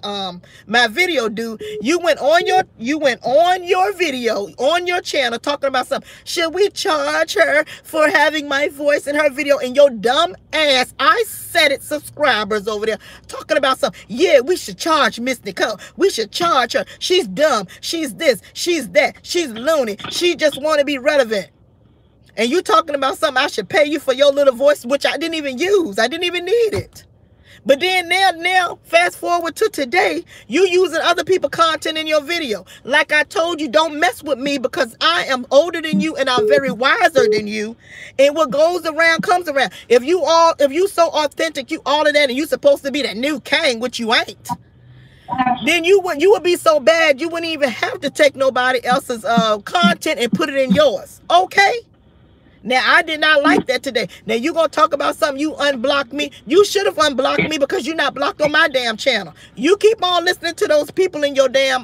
video, dude. You went on your video on your channel talking about something. Should we charge her for having my voice in her video? And your dumb ass, I said it, subscribers over there talking about something. Yeah, we should charge Miss Nicole. We should charge her. She's dumb. She's this. She's that. She's loony. She just want to be relevant. And you talking about something I should pay you for your little voice, which I didn't even use. I didn't even need it. But then now, fast forward to today, you using other people's content in your video. Like I told you, don't mess with me, because I am older than you and I'm very wiser than you. And what goes around comes around. If you so authentic, you all of that, and you supposed to be the new king, which you ain't, then you would be so bad you wouldn't even have to take nobody else's content and put it in yours. Okay? Now, I did not like that today. Now, you going to talk about something, you unblocked me. You should have unblocked me, because you're not blocked on my damn channel. You keep on listening to those people in your damn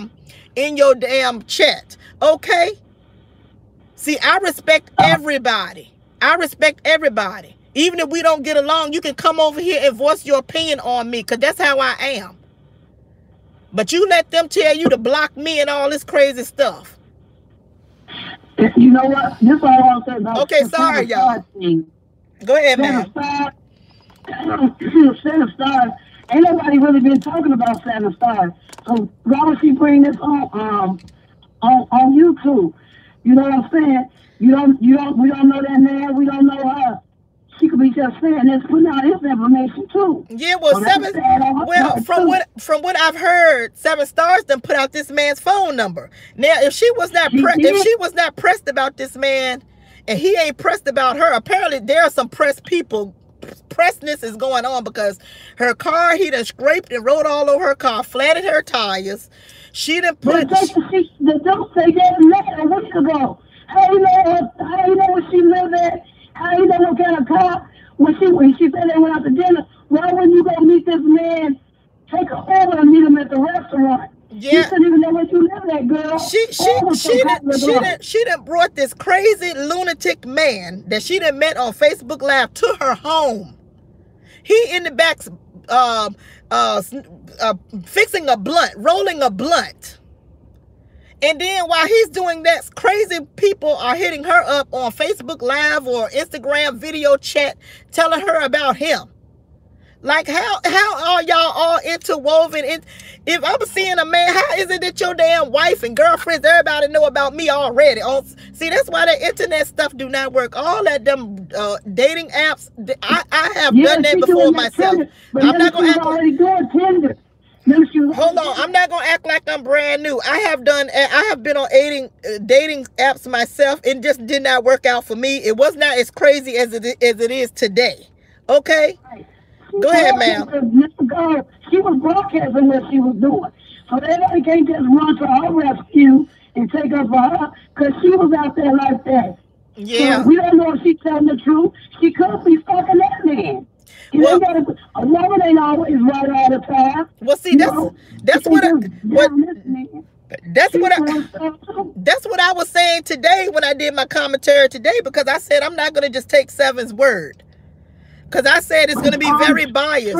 chat. Okay? See, I respect everybody. I respect everybody. Even if we don't get along, you can come over here and voice your opinion on me, because that's how I am. But you let them tell you to block me and all this crazy stuff. You know what? This is all I want to say about okay, sorry, y'all. Go ahead, Santa man. Star. Santa Star. Ain't nobody really been talking about Santa Star. So why would she bring this on YouTube? You know what I'm saying? We don't know that man. We don't know her. She could be just saying this, putting out his information too. Yeah, well, So Seven. Well, from what I've heard, Seven Stars done put out this man's phone number. Now, if she was not pressed about this man, and he ain't pressed about her, apparently there are some pressed people. Pressness is going on because her car, he done scraped and wrote all over her car, flattened her tires. She done put. Don't say that a week ago. How you know where she lived at? How you know what kind of car? When she said they went out to dinner, why wouldn't you go meet this man? Take her over and meet him at the restaurant. Yeah. You didn't even know where you lived at, girl. She done brought this crazy lunatic man that she done met on Facebook Live to her home. He in the back fixing a blunt, rolling a blunt. And then while he's doing that, crazy people are hitting her up on Facebook Live or Instagram video chat telling her about him. Like, how are y'all all interwoven? If I'm seeing a man, how is it that your damn wife and girlfriends, everybody know about me already? See, that's why that internet stuff do not work. All that them dating apps, I have done that before myself. Tinder, I'm not going to act already doing Tinder. Hold on, I'm not gonna act like I'm brand new. I have been on dating apps myself. It just did not work out for me. It was not as crazy as it is today. Okay, go ahead, ma'am. She was broadcasting what she was doing, so everybody can't just run to her rescue and take her for her because she was out there like that. Yeah, so we don't know if she's telling the truth. She could be fucking that man. Well, a woman ain't always right all the time. Well, see, that's what I was saying today when I did my commentary today, because I said I'm not going to just take Seven's word, because I said it's going to be very biased.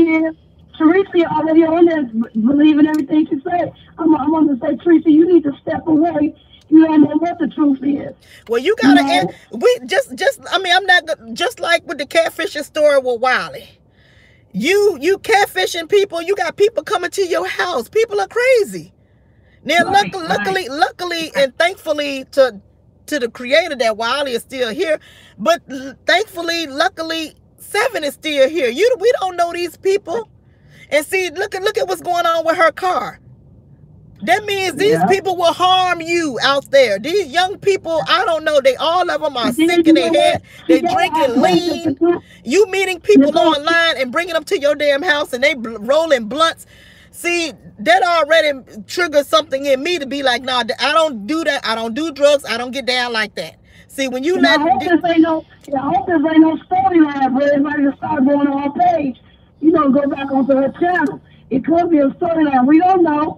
Tracy already on there believing everything she said. I'm going to say, Tracy, you need to step away. You don't know what the truth is. Well, you gotta I'm not just like with the catfishing story with Wiley. You catfishing people. You got people coming to your house. People are crazy. Now, luckily, and thankfully to the creator that Wiley is still here, but thankfully, luckily, Seven is still here. We don't know these people, and see, look at what's going on with her car. That means these people will harm you out there. These young people, I don't know, all of them are sick in their head. They drinking lean. You meeting people online and bringing them to your damn house and they rolling blunts. See, that already triggers something in me to be like, nah, I don't do that. I don't do drugs. I don't get down like that. See, when you let... I hope this ain't no storyline where everybody just start going on her page. You know, go back onto her channel. It could be a storyline. We don't know.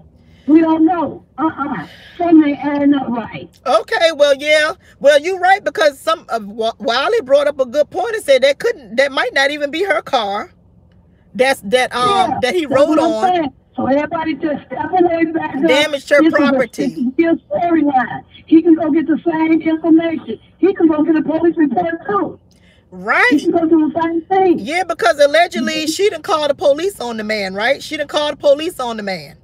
Something ain't right. Okay, well, yeah. Well, you're right, because Wiley brought up a good point and said that might not even be her car. That he rode on. So everybody just step away back up. Damaged her property. This is a storyline. He can go get the same information. He can go get a police report too. Right. He can go do the same thing. Yeah, because allegedly she didn't call the police on the man, right? She didn't call the police on the man.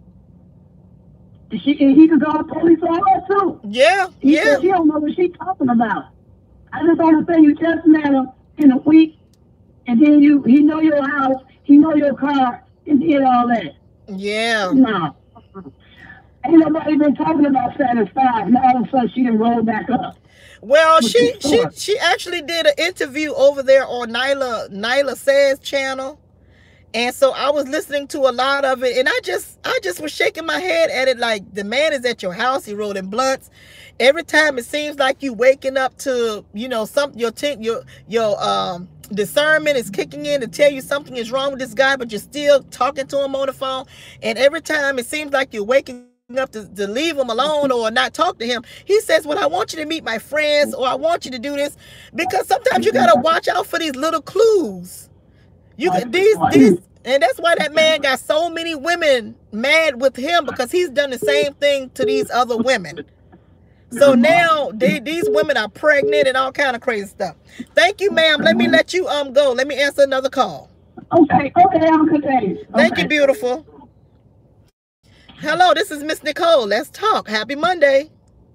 He can call the police on her too. Yeah. She don't know what she's talking about. I just understand you just met her in a week, and then he know your house, he know your car, and did all that. Yeah. No. Ain't nobody been talking about Santa 5. Now all of a sudden she done rolled back up. Well, she actually did an interview over there on Nyla Says channel. And so I was listening to a lot of it, and I just was shaking my head at it like, the man is at your house, he rolling blunts. Every time it seems like you waking up to, something, your discernment is kicking in to tell you something is wrong with this guy, but you're still talking to him on the phone. And every time it seems like you're waking up to leave him alone or not talk to him, he says, well, I want you to meet my friends, or I want you to do this, because sometimes you got to watch out for these little clues. And that's why that man got so many women mad with him, because he's done the same thing to these other women. So now these women are pregnant and all kind of crazy stuff. Thank you, ma'am. Let me let you go. Let me answer another call. Okay, I'm good. Thank you, beautiful. Hello, this is Miss Nicole. Let's talk. Happy Monday.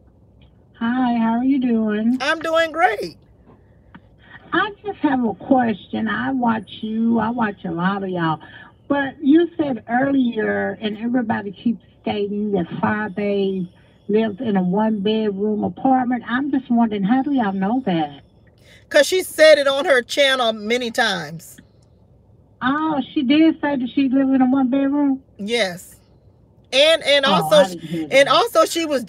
Hi, how are you doing? I'm doing great. I just have a question. I watch a lot of y'all. But you said earlier, and everybody keeps stating that Firebabe lives in a one-bedroom apartment. I'm just wondering, how do y'all know that? Because she said it on her channel many times. Oh, she did say that she lived in a one-bedroom? Yes. And also she was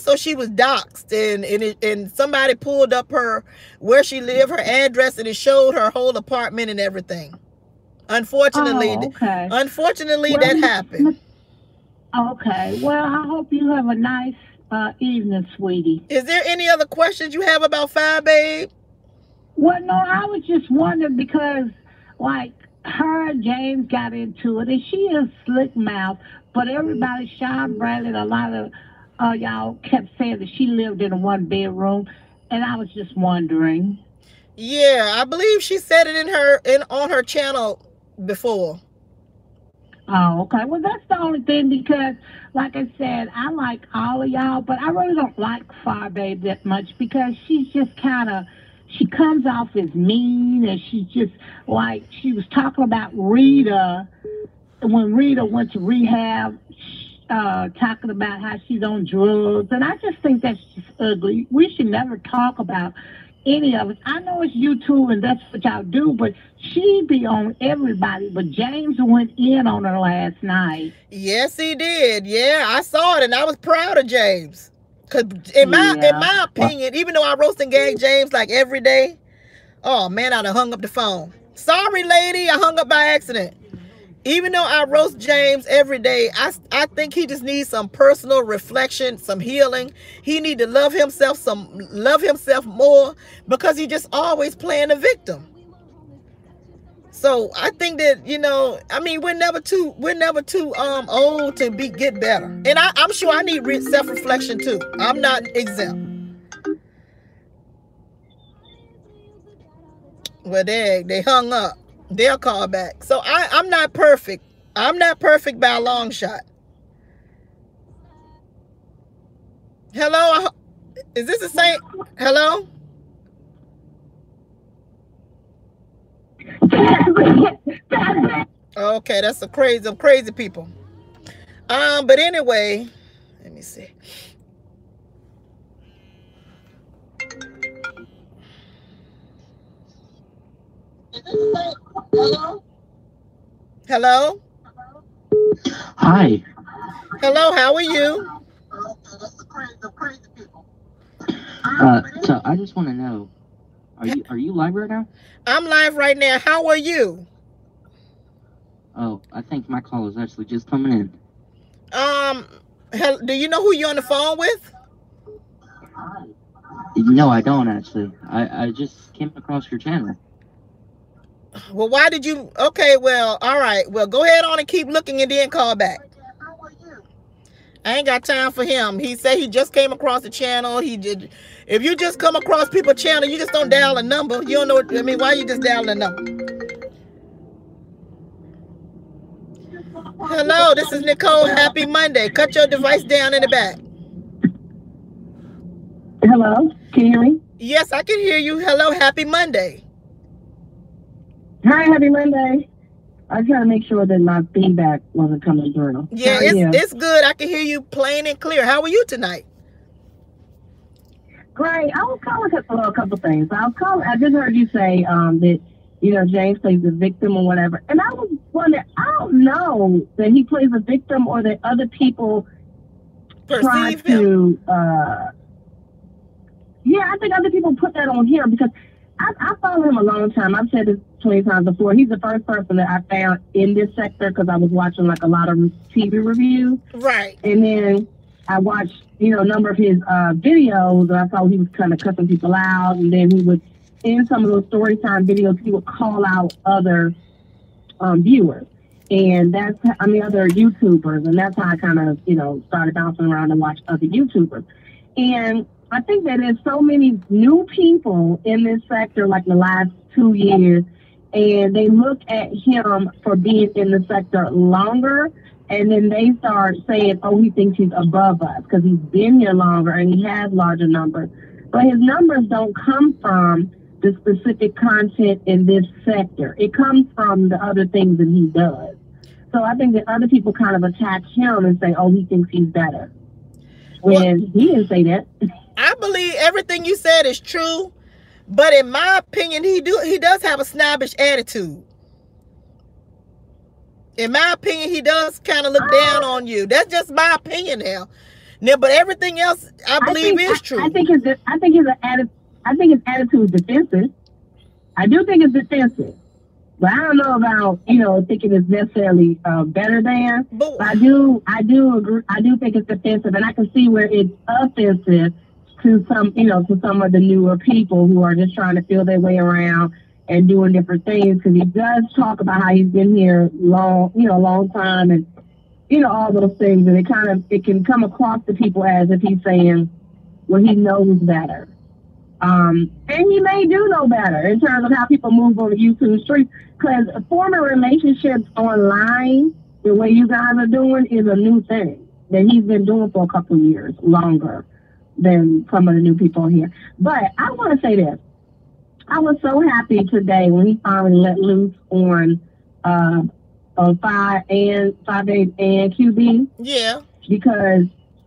doxxed and somebody pulled up her where she lived, her address, and it showed her whole apartment and everything. Unfortunately, that happened. Okay. Well, I hope you have a nice evening, sweetie. Is there any other questions you have about Firebabe? Well, no, I was just wondering because, like, her and James got into it, and she is slick mouth, but everybody, Sean Bradley, a lot of y'all kept saying that she lived in a one bedroom, and I was just wondering. Yeah, I believe she said it on her channel before. Oh, okay. Well, that's the only thing because, like I said, I like all of y'all, but I really don't like Firebabe that much because she's just she comes off as mean, and she's just like, she was talking about Rita when Rita went to rehab, talking about how she's on drugs, and I just think that's just ugly. We should never talk about any of it. I know it's YouTube and that's what y'all do, but she be on everybody. But James went in on her last night. Yes, he did. Yeah, I saw it, and I was proud of James. Cause in my opinion, even though I roast and gag James like every day, oh man, I'd have hung up the phone. Sorry, lady, I hung up by accident. Even though I roast James every day, I think he just needs some personal reflection, some healing. He need to love himself more because he just always playing a victim. So I think that, I mean, we're never too old to get better. And I'm sure I need self-reflection too. I'm not exempt. Well, they hung up. They'll call back. So I'm not perfect. I'm not perfect by a long shot. Hello? Is this the same? Hello? Okay, that's some crazy people. But anyway, let me see. Hello? Hi. Hello, how are you? So I just want to know, are you live right now? I'm live right now. How are you? Oh, I think my call is actually just coming in. Do you know who you're on the phone with? No, I don't actually. I just came across your channel. Well, why did you? Okay, well, all right. Well, go ahead on and keep looking and then call back. I ain't got time for him. He said he just came across the channel. If you just come across people's channel, you just don't dial a number. You don't know what I mean. Why you just dial a number? Hello, this is Nicole. Happy Monday. Cut your device down in the back. Hello, can you hear me? Yes, I can hear you. Hello, happy Monday. Hi, happy Monday. I try to make sure that my feedback wasn't coming through. Yeah, it's good. I can hear you plain and clear. How are you tonight? Great. I was calling a couple things. I just heard you say that, James plays the victim or whatever. And I was wondering, I don't know that he plays a victim or that other people try to, I think other people put that on him because I follow him a long time. I've said this 20 times before. He's the first person that I found in this sector because I was watching like a lot of TV reviews. Right. And then I watched, a number of his videos, and I saw he was kind of cussing people out. And then he would, in some of those story time videos, he would call out other viewers. And other YouTubers. And that's how I kind of, started bouncing around and watched other YouTubers. And I think that there's so many new people in this sector, like the last 2 years, and they look at him for being in the sector longer, and then they start saying, oh, he thinks he's above us because he's been here longer and he has larger numbers. But his numbers don't come from the specific content in this sector. It comes from the other things that he does. So I think that other people kind of attach him and say, oh, he thinks he's better. When he didn't say that. I believe everything you said is true, but in my opinion, he does have a snobbish attitude. In my opinion, he does kind of look down on you. That's just my opinion now. But everything else, I believe is true. I think his attitude is defensive. I do think it's defensive, but I don't know about thinking it's necessarily better than. But I do agree. I do think it's defensive, and I can see where it's offensive to some of the newer people who are just trying to feel their way around and doing different things. Because he does talk about how he's been here a long time, and all those things, and it can come across to people as if he's saying, well, he knows better. And he may do know better in terms of how people move on the YouTube street, because forming relationships online, the way you guys are doing, is a new thing that he's been doing for a couple of years, longer than some of the new people here. But I want to say this. I was so happy today when he finally let loose on 5, 8, and QB. Yeah. Because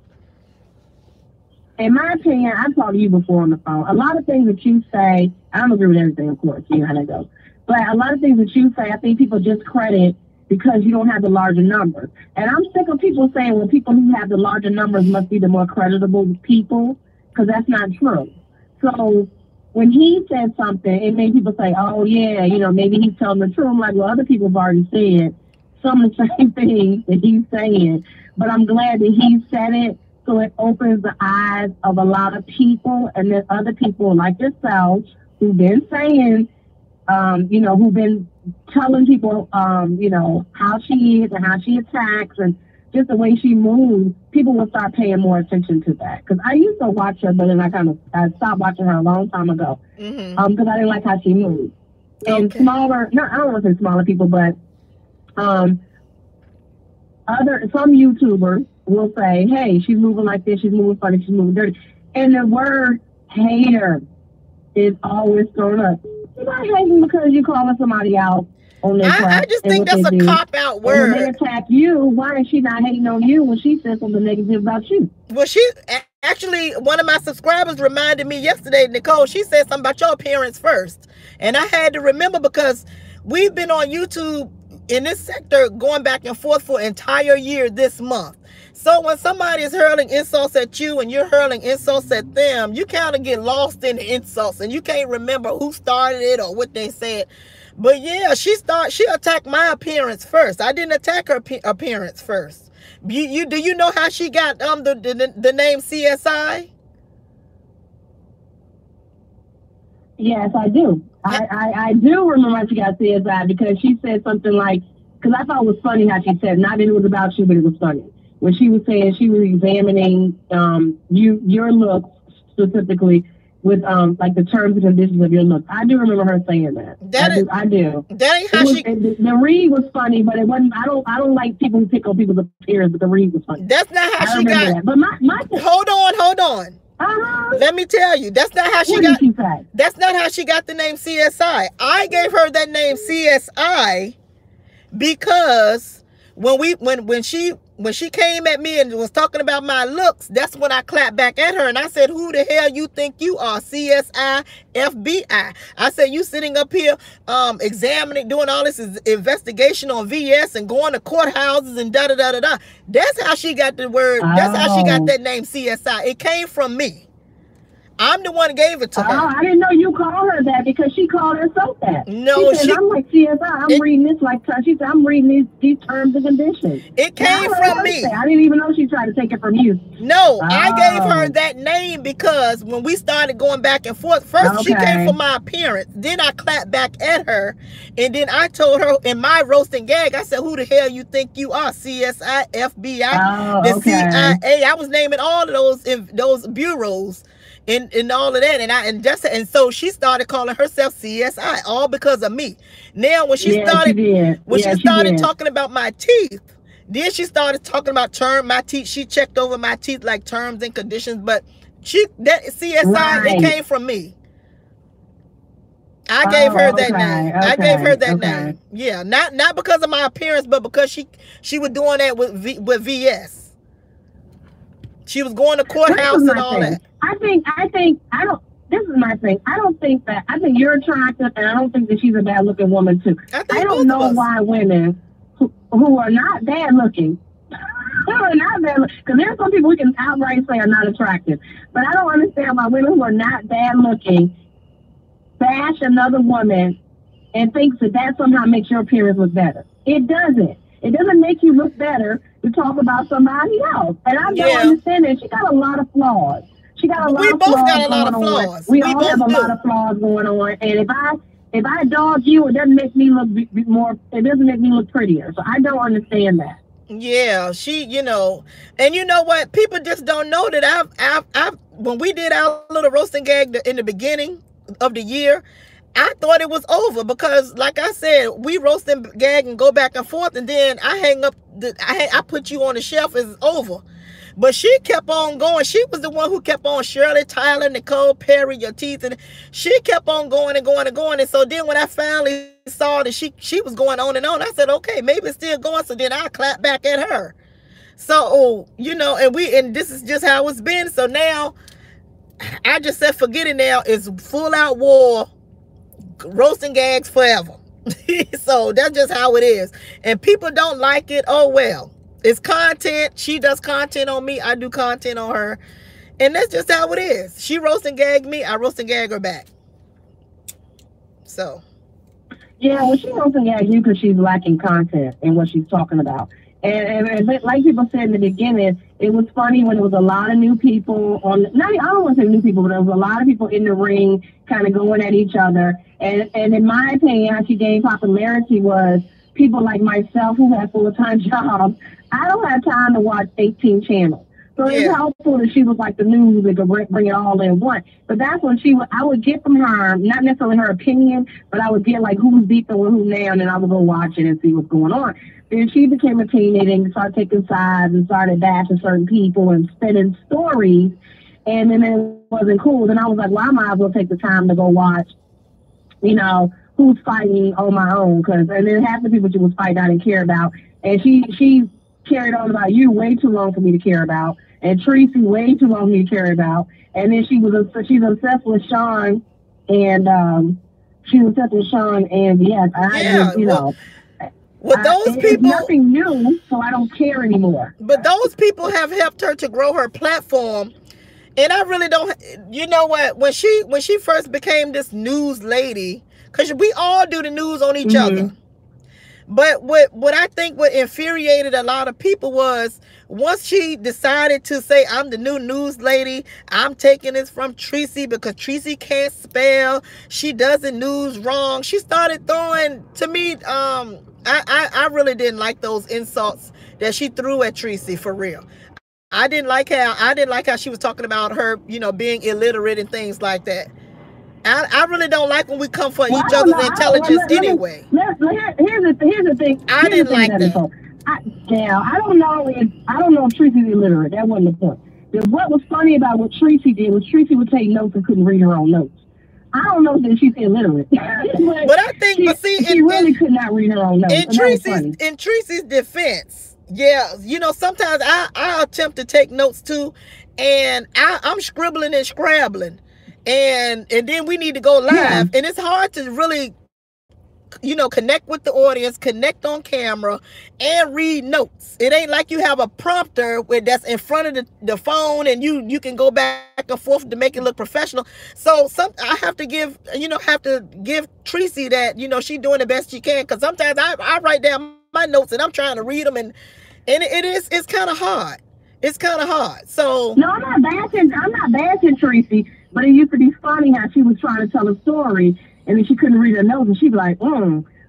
in my opinion, I've talked to you before on the phone. A lot of things that you say, I don't agree with everything, of course, you know how that goes. But a lot of things that you say, I think people discredit because you don't have the larger numbers. And I'm sick of people saying, well, people who have the larger numbers must be the more creditable people, because that's not true. So when he said something, it made people say, oh, yeah, maybe he's telling the truth. I'm like, well, other people have already said some of the same things that he's saying. But I'm glad that he said it, so it opens the eyes of a lot of people, and then other people like yourself who've been saying, who've been telling people, how she is and how she attacks and just the way she moves. People will start paying more attention to that. Because I used to watch her, but then I stopped watching her a long time ago. Because I didn't like how she moved. And smaller, no, I don't want to say smaller people, but some YouTubers will say, hey, she's moving like this, she's moving funny, she's moving dirty. And the word hater is always thrown up. You're not hating because you're calling somebody out on their I just think that's a cop-out word. And when they attack you, why is she not hating on you when she says something negative about you? Well, actually, one of my subscribers reminded me yesterday, Nicole, she said something about your appearance first. And I had to remember, because we've been on YouTube in this sector going back and forth for an entire year this month. So when somebody is hurling insults at you and you're hurling insults at them, you kind of get lost in the insults and you can't remember who started it or what they said. But yeah, she attacked my appearance first. I didn't attack her appearance first. Do you know how she got the name CSI? Yes, I do. I do remember how she got CSI, because she said something like, because I thought it was funny how she said, not that it was about you, but it was funny. When she was saying she was examining your looks specifically with like the terms and conditions of your looks. I do remember her saying that. I do. That ain't how the read was funny, but it wasn't. I don't like people who pick on people's appearance, but the read was funny. That's not how she got. That. But my hold on. Let me tell you, that's not how she got. That's not how she got the name CSI. I gave her that name CSI because when she came at me and was talking about my looks, that's when I clapped back at her and I said, who the hell you think you are? CSI, FBI. I said, you sitting up here examining, doing all this investigation on VS and going to courthouses and da-da-da-da-da. That's how she got the word. That's how she got that name CSI. It came from me. I'm the one who gave it to her. I didn't know you called her that, because she called herself that. No, she said, I'm like CSI. I'm reading this like she said, I'm reading these terms and conditions. It came from me. I didn't even know she tried to take it from you. No, I gave her that name because when we started going back and forth, first she came for my appearance, then I clapped back at her, and then I told her in my roasting gag, I said, who the hell you think you are? CSI, FBI, CIA. I was naming all of those bureaus. and all of that, and so she started calling herself CSI, all because of me. Now when she started talking about my teeth, then she started talking about my teeth. She checked over my teeth, like terms and conditions, but that CSI, it came from me. I gave her that name. I gave her that name. Yeah, not because of my appearance, but because she was doing that with VS. She was going to courthouse and all that. I don't. This is my thing. I don't think that. I think you're attractive, and I don't think that she's a bad looking woman too. I don't know why women who are not bad looking, because there's some people we can outright say are not attractive, but I don't understand why women who are not bad looking bash another woman and thinks that somehow makes your appearance look better. It doesn't. It doesn't make you look better to talk about somebody else. And I don't understand that. She got a lot of flaws. We both got a lot of flaws. We all have a lot of flaws going on. And if I dog you, it doesn't make me look more. It doesn't make me look prettier. So I don't understand that. Yeah, and you know what? People just don't know that I've when we did our little roast and gag in the beginning of the year, I thought it was over because, like I said, we roast and gag and go back and forth, and then I hang up. I put you on the shelf. It's over. But she kept on going. She was the one who kept on. Shirley, Tyler, Nicole, Perry, your teeth, and she kept on going and going and going. And so then when I finally saw that she was going on and on, I said, okay, maybe it's still going. So then I clapped back at her. So and this is just how it's been. So now I just said, forget it. Now it's full out war. Roasting gags forever. So that's just how it is, and people don't like it. Oh well, it's content. She does content on me, I do content on her, and that's just how it is. She roast and gag me, I roast and gag her back. So yeah, well, she roast and gag you because she's lacking content in what she's talking about. And like people said in the beginning, it was funny when there was a lot of new people I don't want to say new people, but there was a lot of people in the ring kind of going at each other. And in my opinion, how she gained popularity was people like myself who have full-time jobs. I don't have time to watch 18 channels. So it's helpful that she was like the news that could bring it all in one. But that's when I would get from her, not necessarily her opinion, but I would get like who's beefing with who now, and then I would go watch it and see what's going on. Then she became a teenager and started taking sides and started bashing certain people and spinning stories. And then it wasn't cool. Then I was like, well, I might as well take the time to go watch, who's fighting on my own. And then half the people she was fighting I didn't care about. And she carried on about you way too long for me to care about. And Tracy way too long for me to care about. And then she's obsessed with Sean and yes, Well, those people, it's nothing new, so I don't care anymore. But those people have helped her to grow her platform, and I really don't. You know what? When she first became this news lady, because we all do the news on each other. But what I think what infuriated a lot of people was once she decided to say, I'm the new news lady, I'm taking this from Tracy because Tracy can't spell, she does the news wrong. She started throwing, to me, I really didn't like those insults that she threw at Tracy, for real. I didn't like how she was talking about her, being illiterate and things like that. I really don't like when we come for each other's intelligence anyway. Here's the thing. I didn't like that. I don't know if Tracy's illiterate. That wasn't the point. What was funny about what Tracy did was Tracy would take notes and couldn't read her own notes. I don't know that she's illiterate. but I think, she really could not read her own notes. In Tracy's defense, sometimes I attempt to take notes too, and I'm scribbling and scrabbling. And then we need to go live, and it's hard to really, connect with the audience, connect on camera, and read notes. It ain't like you have a prompter that's in front of the phone, and you can go back and forth to make it look professional. So I have to give Tracy that, she doing the best she can, because sometimes I write down my notes and I'm trying to read them, and it's kind of hard. It's kind of hard. So no, I'm not bashing Tracy. But it used to be funny how she was trying to tell a story and then she couldn't read her notes and she'd be like,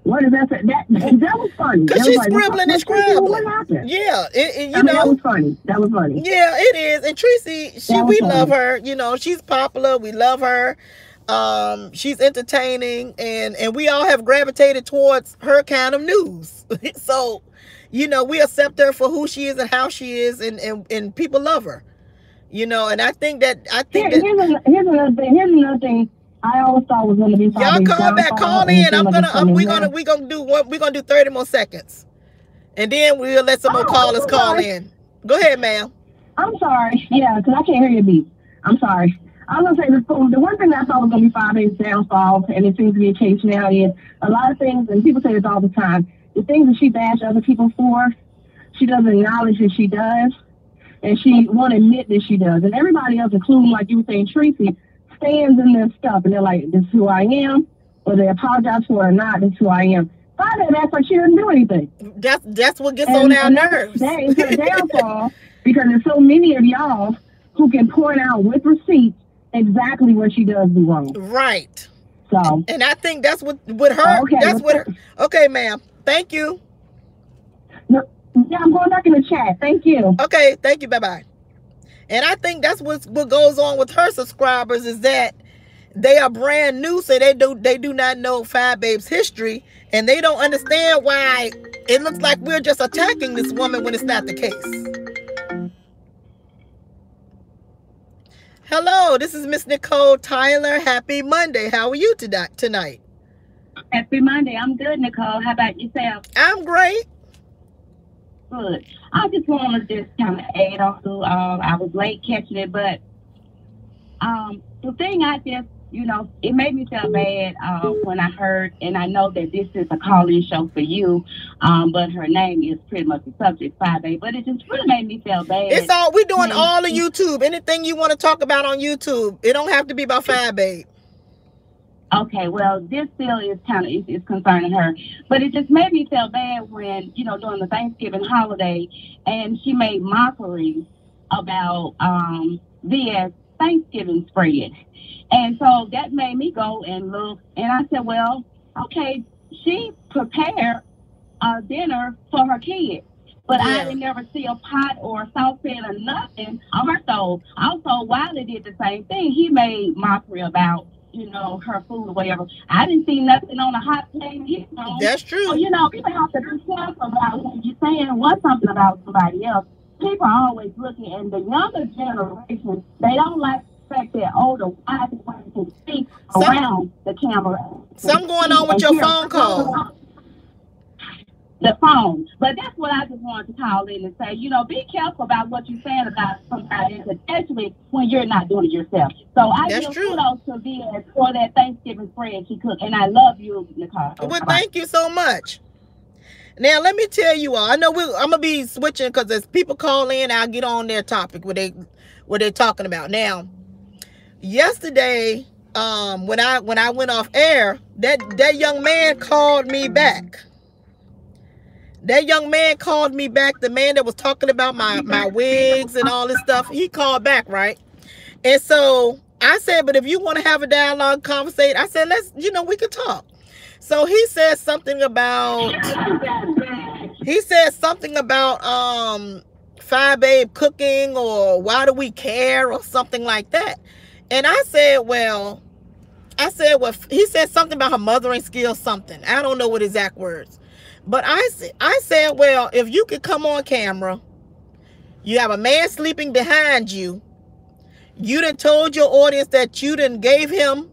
What is that? That was funny. Because she's scribbling and scrabbling. What happened? Yeah, you know. That was funny. That was funny. Yeah, it is. And Tracy, we love her. You know, she's popular. We love her. She's entertaining, and we all have gravitated towards her kind of news. So, you know, we accept her for who she is and how she is, and people love her. You know, and I think that here's another thing. I always thought was gonna be y'all call in. We're gonna do 30 more seconds. And then we'll let some more callers call in. Go ahead, ma'am. I'm sorry. Yeah, because I can't hear your beat. I'm sorry. I was gonna say the one thing I thought was gonna be 5 Babe's downfall, and it seems to be a case now, is a lot of things, and people say this all the time, the things that she bashed other people for, she doesn't acknowledge that she does, and she won't admit that she does. And everybody else, including, like you were saying, Tracy, stands in their stuff, and they're like, this is who I am, or they apologize for it or not, this is who I am. 5 Babe acts like she doesn't do anything. That's what gets on our nerves. That is her downfall, because there's so many of y'all who can point out with receipts exactly what she does do wrong. Right. So. And I think that's what with her. Okay, that's what her. Okay, ma'am. Thank you. No, yeah, I'm going back in the chat. Thank you. Okay, thank you. Bye bye. And I think that's what goes on with her subscribers, is that they are brand new, so they do not know 5 Babe's history, and they don't understand why it looks like we're just attacking this woman when it's not the case. Hello, this is Miss Nicole Tyler. Happy Monday. How are you tonight? Happy Monday. I'm good, Nicole. How about yourself? I'm great. Good. I just want to just kind of add on to, I was late catching it, but the thing I just, you know, it made me feel bad when I heard, and I know that this is a call-in show for you, but her name is pretty much the subject, 5 Babe, but it just really made me feel bad. It's all, we're doing all of YouTube. Anything you want to talk about on YouTube, it don't have to be about 5 Babe. Okay, well, this still is kind of is concerning her, but it just made me feel bad when, you know, during the Thanksgiving holiday, and she made mockery about VS Thanksgiving spread, and so that made me go and look, and I said, well, okay, she prepared a dinner for her kids, but I didn't never see a pot or a saucepan or nothing on her stove. Also, Wiley did the same thing. He made mockery about, you know, her food or whatever. I didn't see nothing on a hot plate. You know. That's true. So, you know, people have to be careful about when you're saying something about somebody else. People are always looking, and the younger generation, they don't like the fact that older white women can speak around the camera. Something going on with your phone call. The phone. But that's what I just wanted to call in and say, you know, be careful about what you're saying about somebody, especially when you're not doing it yourself. So I give kudos to VS for that Thanksgiving spread she cooked, and I love you, Nicole. Well, thank you so much. Now, let me tell you all, I know I'm going to be switching, because as people call in, I'll get on their topic, what they're talking about. Now, yesterday, when I went off air, that young man called me back. That young man called me back, the man that was talking about my wigs and all this stuff. He called back, right? And so I said, but if you want to have a dialogue, conversate, I said, we could talk. So he said something about 5 Babe cooking, or why do we care, or something like that. And I said, well, he said something about her mothering skills, something. I don't know what exact words. But I said, well, if you could come on camera, you have a man sleeping behind you, you done told your audience that you done gave him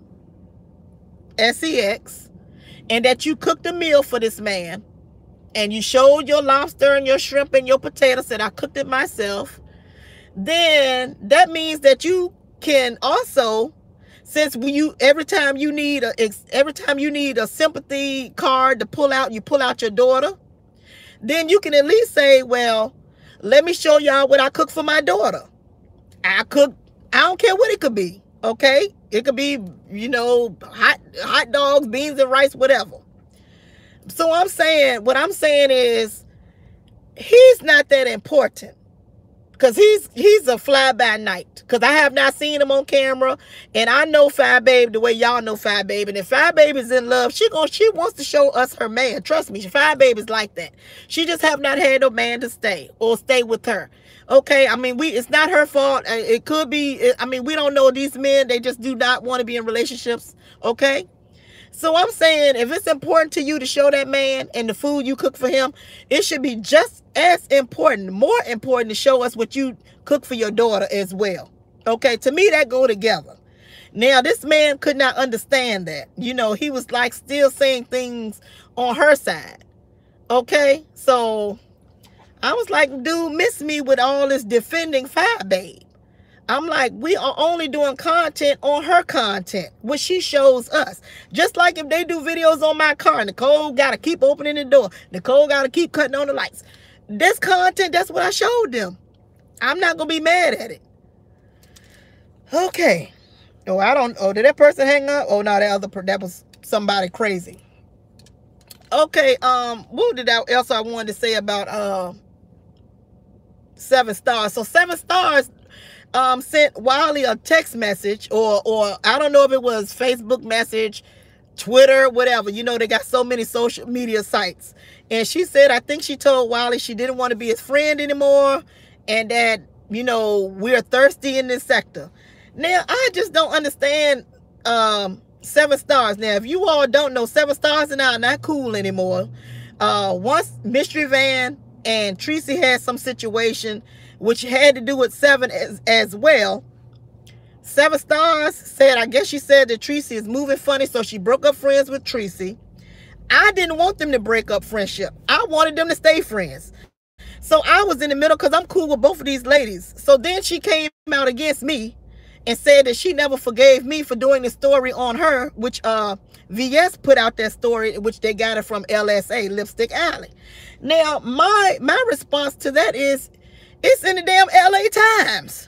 sex, and that you cooked a meal for this man, and you showed your lobster and your shrimp and your potato, said I cooked it myself, then that means that you can also, since every time you need a sympathy card to pull out, you pull out your daughter, then you can at least say, well, let me show y'all what I cook for my daughter. I don't care what it could be, okay? It could be, you know, hot dogs, beans and rice, whatever. So what I'm saying is, he's not that important. Because he's a fly by night. Because I have not seen him on camera. And I know Fire Babe the way y'all know Fire Babe. And if Fire Babe is in love, she wants to show us her man. Trust me, Fire Babe is like that. She just have not had no man to stay or stay with her. Okay, I mean, it's not her fault. It could be, I mean, we don't know these men. They just do not want to be in relationships. Okay? So I'm saying, if it's important to you to show that man and the food you cook for him, it should be just as important, more important to show us what you cook for your daughter as well. Okay, to me, that go together. Now, this man could not understand that. You know, he was like still saying things on her side. Okay, so I was like, dude, miss me with all this defending Fire Babe. I'm like, we are only doing content on her content, which she shows us. Just like if they do videos on my car, Nicole got to keep opening the door. Nicole got to keep cutting on the lights. This content, that's what I showed them. I'm not going to be mad at it. Okay. Oh, I don't, oh, did that person hang up? Oh, no, that was somebody crazy. Okay, what else I wanted to say about 7 Stars. So 7 Stars sent Wiley a text message, or I don't know if it was Facebook message, Twitter, whatever. You know, they got so many social media sites. And she said, I think she told Wiley she didn't want to be his friend anymore, and that, you know, we're thirsty in this sector. Now, I just don't understand 7 Stars. Now, if you all don't know, 7 Stars are now not cool anymore. Once Mystery Van and Tracy had some situation which had to do with 7 as well. 7 Stars said, I guess she said that Tracy is moving funny, so she broke up friends with Tracy. I didn't want them to break up friendship. I wanted them to stay friends. So I was in the middle because I'm cool with both of these ladies. So then she came out against me and said that she never forgave me for doing the story on her, which VS put out that story, which they got it from LSA, Lipstick Alley. Now, my response to that is, it's in the damn LA Times.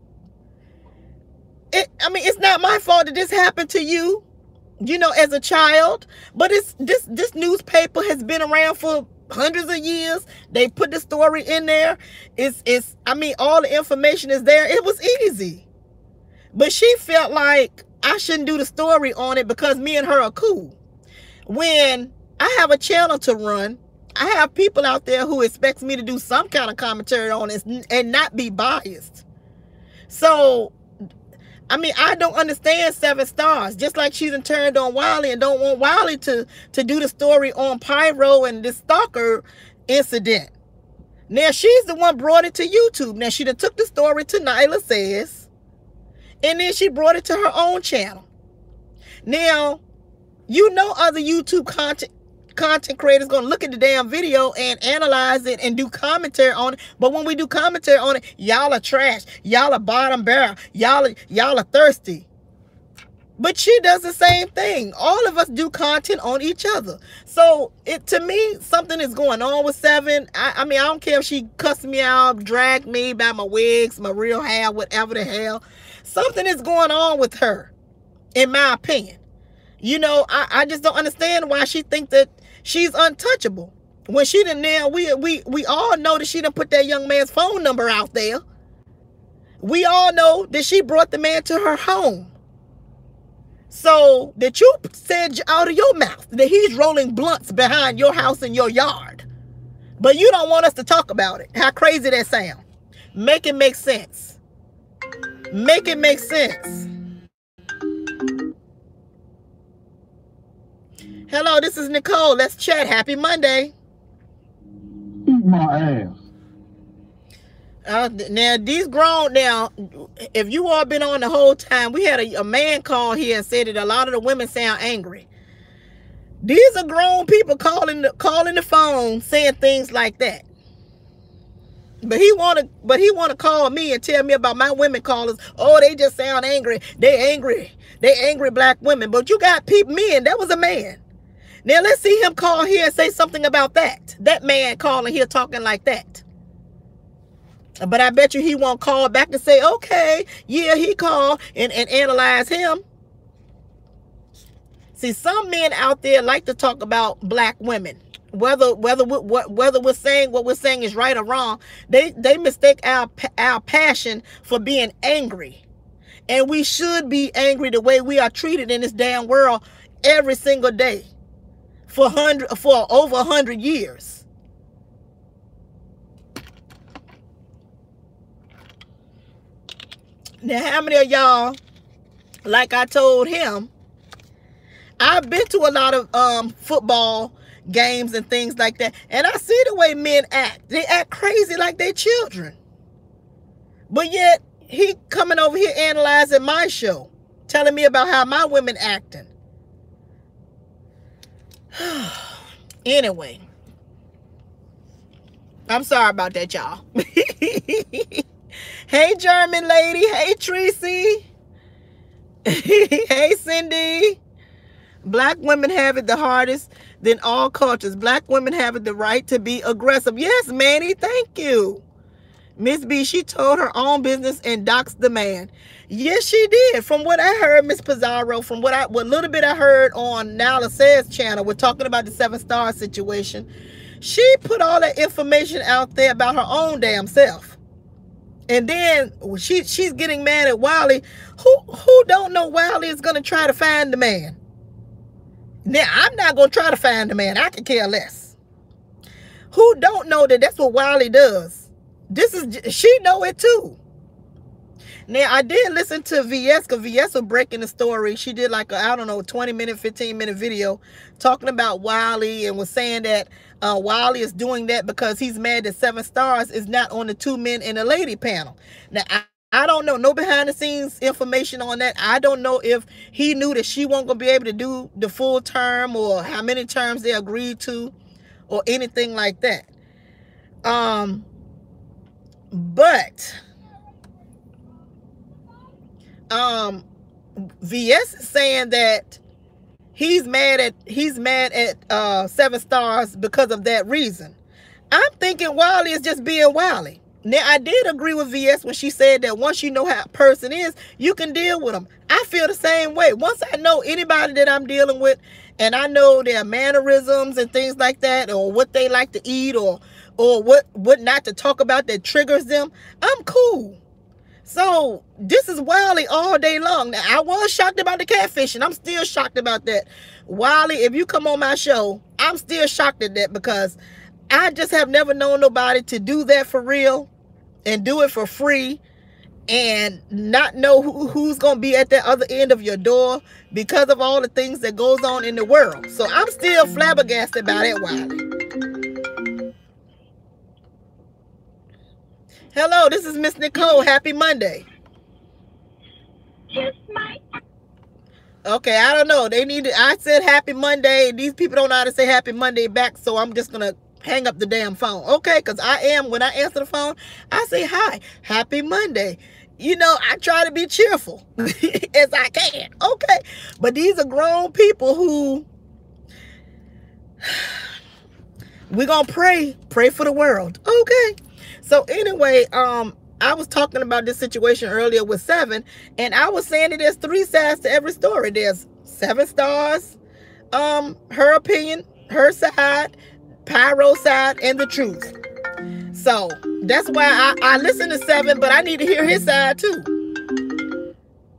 I mean, it's not my fault that this happened to you, you know, as a child. But this newspaper has been around for hundreds of years. They put the story in there. I mean, all the information is there. It was easy. But she felt like I shouldn't do the story on it because me and her are cool. When I have a channel to run, I have people out there who expects me to do some kind of commentary on this and not be biased. So, I mean, I don't understand 7 Stars. Just like she's turned on Wiley and don't want Wiley to do the story on Pyro and this stalker incident. Now, she's the one brought it to YouTube. Now, she done took the story to Nyla Says, and then she brought it to her own channel. Now, you know, other YouTube content creators gonna look at the damn video and analyze it and do commentary on it. But when we do commentary on it, y'all are trash. Y'all are bottom barrel. Y'all are thirsty. But she does the same thing. All of us do content on each other. So to me, something is going on with 7. I mean, I don't care if she cussed me out, dragged me by my wigs, my real hair, whatever the hell. Something is going on with her, in my opinion. You know, I just don't understand why she thinks that she's untouchable. When she done now, we all know that she done put that young man's phone number out there. We all know that she brought the man to her home. So that you said out of your mouth that he's rolling blunts behind your house in your yard. But you don't want us to talk about it. How crazy that sound. Make it make sense. Make it make sense. Hello, this is Nicole. Let's chat. Happy Monday. Eat my ass. Now, these grown, now, if you all been on the whole time, we had a man call here and said that a lot of the women sound angry. These are grown people calling the phone saying things like that. But he wanna call me and tell me about my women callers. Oh, they just sound angry. They angry. They angry black women. But you got men. That was a man. Now let's see him call here and say something about that. That man calling here talking like that. But I bet you he won't call back and say, okay, yeah, he called and analyze him. See, some men out there like to talk about black women. whether we're saying what we're saying is right or wrong. They mistake our passion for being angry, and we should be angry the way we are treated in this damn world every single day for over 100 years. Now, how many of y'all, like I told him, I've been to a lot of football games and things like that, and I see the way men act. They act crazy like they're children. But yet, he coming over here analyzing my show, telling me about how my women acting. Anyway, I'm sorry about that, y'all. Hey, German lady. Hey, Tracy. Hey, Cindy. Black women have it the hardest than all cultures. Black women have it the right to be aggressive. Yes, Manny, thank you. Miss B, she told her own business and doxed the man. Yes, she did. From what I heard, Miss Pizarro, from what little bit I heard on Nala Says channel, we're talking about the 7-star situation. She put all that information out there about her own damn self. And then she's getting mad at Wiley. Who don't know Wiley is going to try to find the man? Now, I'm not going to try to find the man. I can care less. Who don't know that that's what Wiley does? She know it too. Now, I did listen to VS, because VS was breaking the story. She did like a, I don't know, 20-minute, 15-minute video talking about Wiley, and was saying that Wiley is doing that because he's mad that 7 Stars is not on the 2 men and a lady panel. Now, I don't know no behind the scenes information on that. I don't know if he knew that she wasn't going to be able to do the full term, or how many terms they agreed to, or anything like that. But VS is saying that he's mad at 7 Stars because of that reason. I'm thinking Wiley is just being Wiley. Now, I did agree with VS when she said that once you know how a person is, you can deal with them. I feel the same way. Once I know anybody that I'm dealing with, and I know their mannerisms and things like that, or what they like to eat, or what not to talk about that triggers them, I'm cool. So this is Wiley all day long. Now, I was shocked about the catfishing. I'm still shocked about that. Wiley, if you come on my show, I'm still shocked at that, because I just have never known nobody to do that for real and do it for free and not know who's going to be at the other end of your door because of all the things that goes on in the world. So I'm still flabbergasted by that, Wiley. Hello, this is Miss Nicole. Happy Monday. Yes, my. Okay, I don't know. I said happy Monday. These people don't know how to say happy Monday back, so I'm just going to hang up the damn phone. Okay, because when I answer the phone, I say hi, happy Monday. You know, I try to be cheerful as I can. Okay, but these are grown people who we're going to pray for the world. Okay. So anyway, I was talking about this situation earlier with 7, and I was saying that there's 3 sides to every story. There's 7 Stars, her opinion, her side, Pyro's side, and the truth. So that's why I listen to 7, but I need to hear his side too.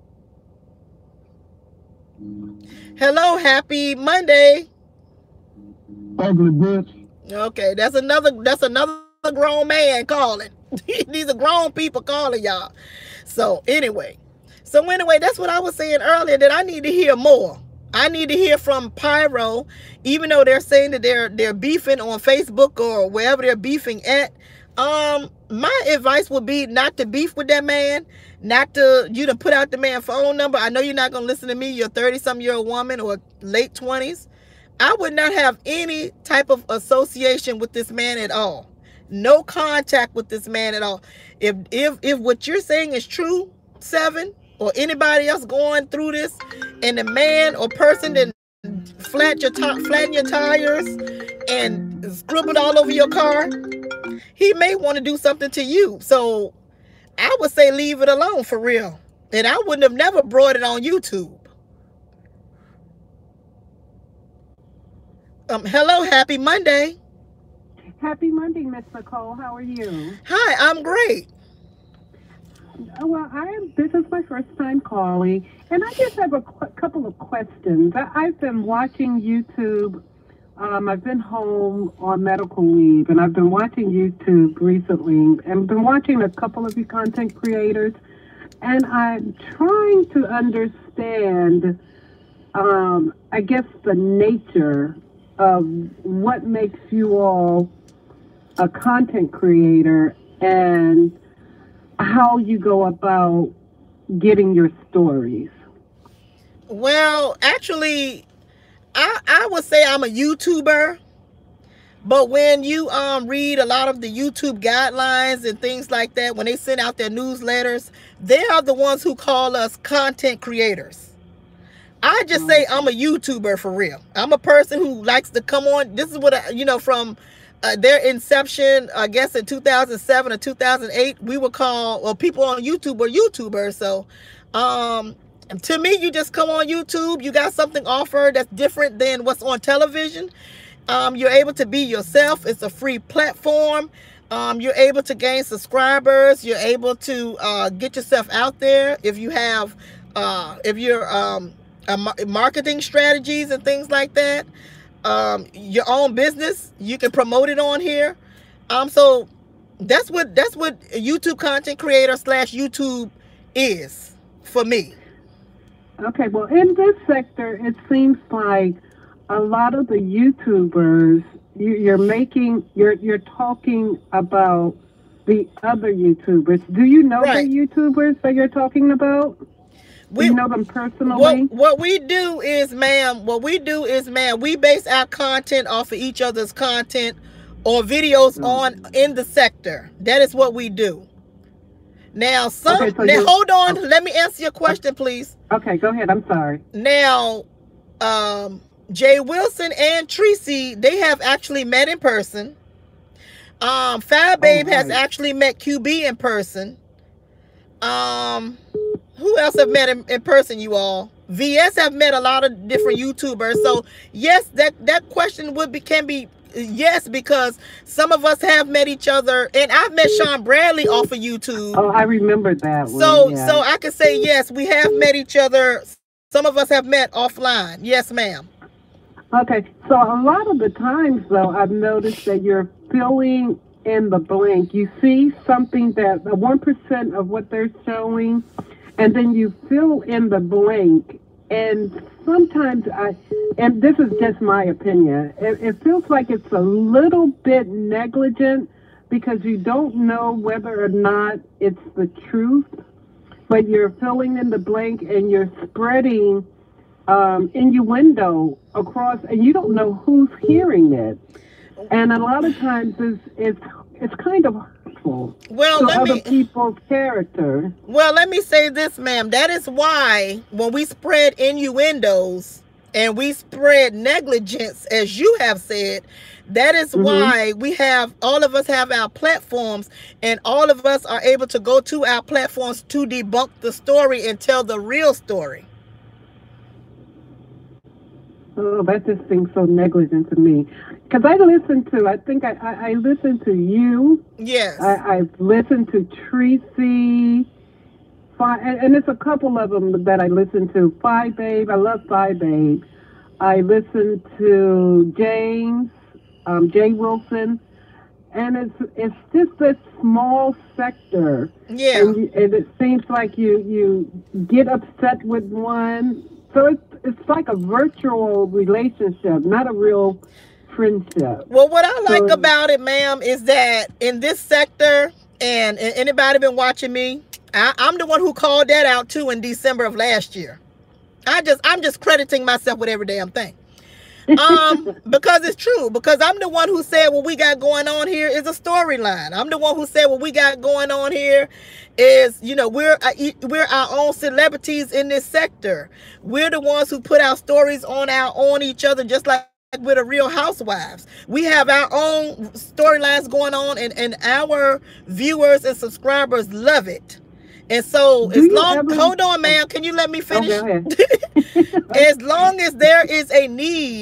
Hello, happy Monday. Ugly bitch. Okay, that's another grown man calling. These are grown people calling y'all. So anyway, that's what I was saying earlier, that I need to hear more. I need to hear from Pyro, even though they're saying that they're beefing on Facebook or wherever they're beefing at. My advice would be not to beef with that man, not to you to put out the man's phone number. I know you're not gonna listen to me. You're a 30-some-year-old woman or late 20s. I would not have any type of association with this man at all. No contact with this man at all. If what you're saying is true, 7, or anybody else going through this, and the man or person that flatten your tires and scribbled all over your car, he may want to do something to you. So I would say leave it alone for real. And I wouldn't have never brought it on YouTube. Hello, happy Monday. Happy Monday, Miss Nicole. How are you? Hi, I'm great. Well, this is my first time calling, and I just have a couple of questions. I've been watching YouTube. I've been home on medical leave, and I've been watching YouTube recently, and been watching a couple of you content creators, and I'm trying to understand, I guess, the nature of what makes you all a content creator and how you go about getting your stories. Well, actually, I would say I'm a YouTuber, but when you read a lot of the YouTube guidelines and things like that, when they send out their newsletters, they are the ones who call us content creators. I just say I'm a YouTuber for real. I'm a person who likes to come on. This is what from their inception, I guess in 2007 or 2008, we would call, well, people on YouTube were YouTubers. So to me, you just come on YouTube, you got something offered that's different than what's on television. You're able to be yourself. It's a free platform. You're able to gain subscribers. You're able to get yourself out there. If you have, if you're marketing strategies and things like that, your own business, you can promote it on here. So that's what YouTube content creator / YouTube is for me. Okay, well, in this sector, it seems like a lot of the YouTubers, you're talking about the other YouTubers. Do you know the YouTubers that you're talking about? Do you know them personally? What we do is, ma'am, we base our content off of each other's content or videos in the sector. That is what we do. Now, hold on. Let me answer your question, please. Okay, go ahead. I'm sorry. Now, Jay Wilson and Tracy, they have actually met in person. Fab Babe has actually met QB in person. Who else have met in person, you all? VS have met a lot of different YouTubers. So yes, that question can be yes, because some of us have met each other, and I've met Sean Bradley off of YouTube. Oh, I remember that one. So I can say yes, we have met each other. Some of us have met offline. Yes, ma'am. Okay, so a lot of the times, though, I've noticed that you're filling in the blank. You see something that 1% of what they're showing, and then you fill in the blank. And sometimes and this is just my opinion, it feels like it's a little bit negligent because you don't know whether or not it's the truth, but you're filling in the blank and you're spreading innuendo across, and you don't know who's hearing it. And a lot of times it's kind of hurtful to other people's character. Well, let me say this, ma'am. That is why when we spread innuendos and we spread negligence, as you have said, that is why all of us have our platforms, and all of us are able to go to our platforms to debunk the story and tell the real story. Oh, that just seems so negligent to me. Because I listen to you. Yes. I've listened to Tracy. And it's a couple of them that I listen to. Phi Babe. I love Phi Babe. I listen to James, Jay Wilson. And it's just this small sector. Yeah. And it seems like you get upset with one. So it's like a virtual relationship, not a real friendship. Well, what I like about it, ma'am, is that in this sector, and anybody been watching me, I'm the one who called that out too in December of last year. I'm just crediting myself with every damn thing. Because it's true. Because I'm the one who said what we got going on here is a storyline. I'm the one who said what we got going on here is, we're our own celebrities in this sector. We're the ones who put our stories on each other, just like with the Real Housewives. We have our own storylines going on, and our viewers and subscribers love it. And so hold on, ma'am, can you let me finish? As long as there is a need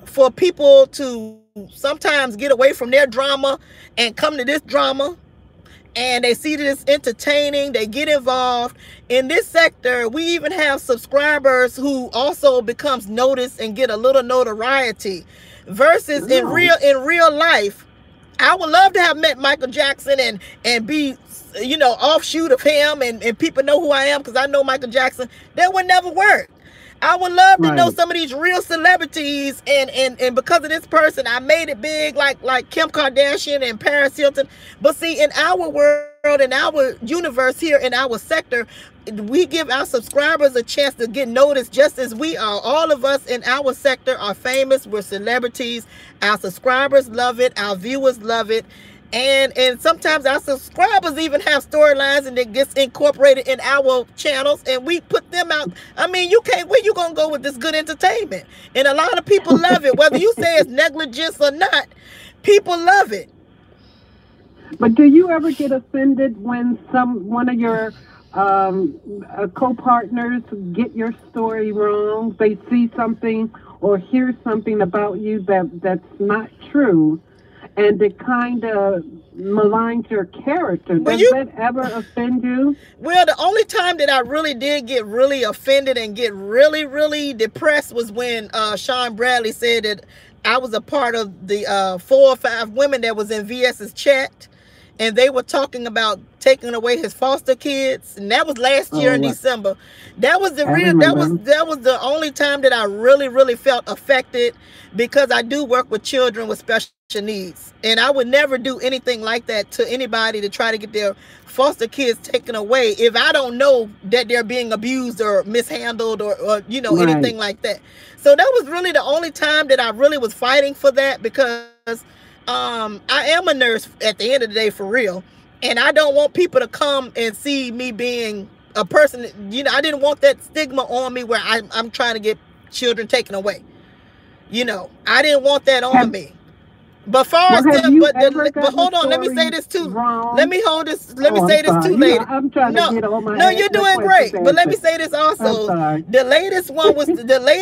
for people to sometimes get away from their drama and come to this drama, and they see that it's entertaining, they get involved. In this sector, we even have subscribers who also becomes noticed and get a little notoriety. Versus in real life, I would love to have met Michael Jackson and be, you know, offshoot of him, and people know who I am because I know Michael Jackson. That would never work. I would love to know some of these real celebrities, and because of this person, I made it big, like Kim Kardashian and Paris Hilton. But see, in our world, in our universe here, in our sector, we give our subscribers a chance to get noticed just as we are. All of us in our sector are famous. We're celebrities. Our subscribers love it. Our viewers love it. And sometimes our subscribers even have storylines and it gets incorporated in our channels and we put them out. I mean, you can't, where you gonna go with this good entertainment? And a lot of people love it. Whether you say it's negligence or not, people love it. But do you ever get offended when one of your co-partners get your story wrong? They see something or hear something about you that's not true, and it kind of maligns your character. Does that ever offend you? Well, the only time that I really did get really offended and get really, really depressed was when Sean Bradley said that I was a part of the 4 or 5 women that was in VS's chat, and they were talking about taking away his foster kids, and that was last year in December. That was the that was the only time that I really, really felt affected, because I do work with children with special needs, and I would never do anything like that to anybody to try to get their foster kids taken away if I don't know that they're being abused or mishandled or you know, anything like that. So that was really the only time that I really was fighting for that, because I am a nurse at the end of the day, for real, and I don't want people to come and see me being a person that, you know, I didn't want that stigma on me where I'm trying to get children taken away. You know, I didn't want that on me. But far as them, but hold on, let me say this too. Let me say this too, lady. I'm trying to get all my No, you're doing great. But let me say this also. The latest one was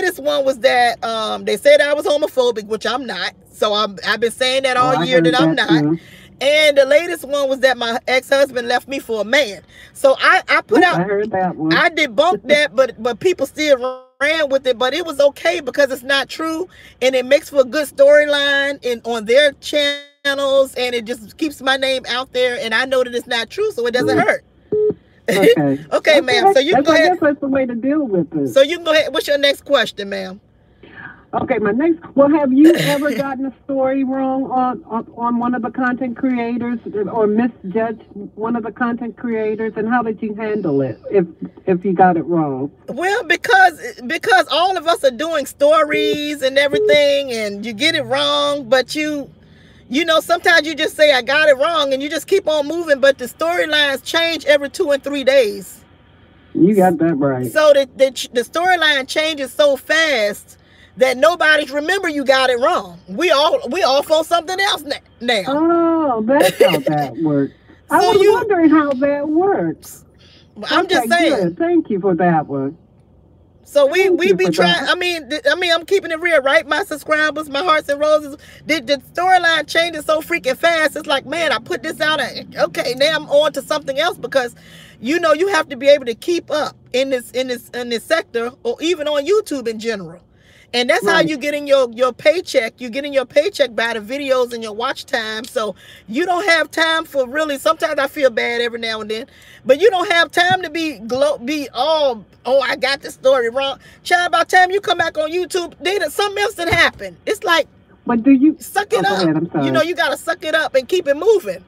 that they said I was homophobic, which I'm not. So I've been saying that all year that I'm not. Too. And the latest one was that my ex-husband left me for a man. So I put out, I heard that one. I debunked that, but people still ran with it. But it was okay because it's not true, and it makes for a good storyline on their channels, and it just keeps my name out there, and I know that it's not true, so it doesn't hurt. Okay, okay, ma'am. So you can go ahead. I guess that's the way to deal with it. So you can go ahead. What's your next question, ma'am? Okay, my next. Well, have you ever gotten a story wrong on one of the content creators, or misjudged one of the content creators, and how did you handle it if you got it wrong? Well, because all of us are doing stories and everything, and you get it wrong, but you know, sometimes you just say I got it wrong, and you just keep on moving. But the storylines change every 2 and 3 days. You got that right. So the storyline changes so fast that nobody's remember you got it wrong. We off on something else now. Oh, that's how that works. I was wondering how that works. I'm just saying. Good. Thank you for that one. So we be trying. I mean, I'm keeping it real, right? My subscribers, my hearts and roses. The storyline changes so freaking fast. It's like, man, I put this out. Okay, now I'm on to something else, because you know you have to be able to keep up in this sector, or even on YouTube in general. And that's how you getting your paycheck. You're getting your paycheck by the videos and your watch time. So you don't have time for really, sometimes I feel bad every now and then, but you don't have time to be all, oh, I got the story wrong. Child, by the time you come back on YouTube, then something else that happened. It's like, but do you suck it up? Ahead, you know, you got to suck it up and keep it moving.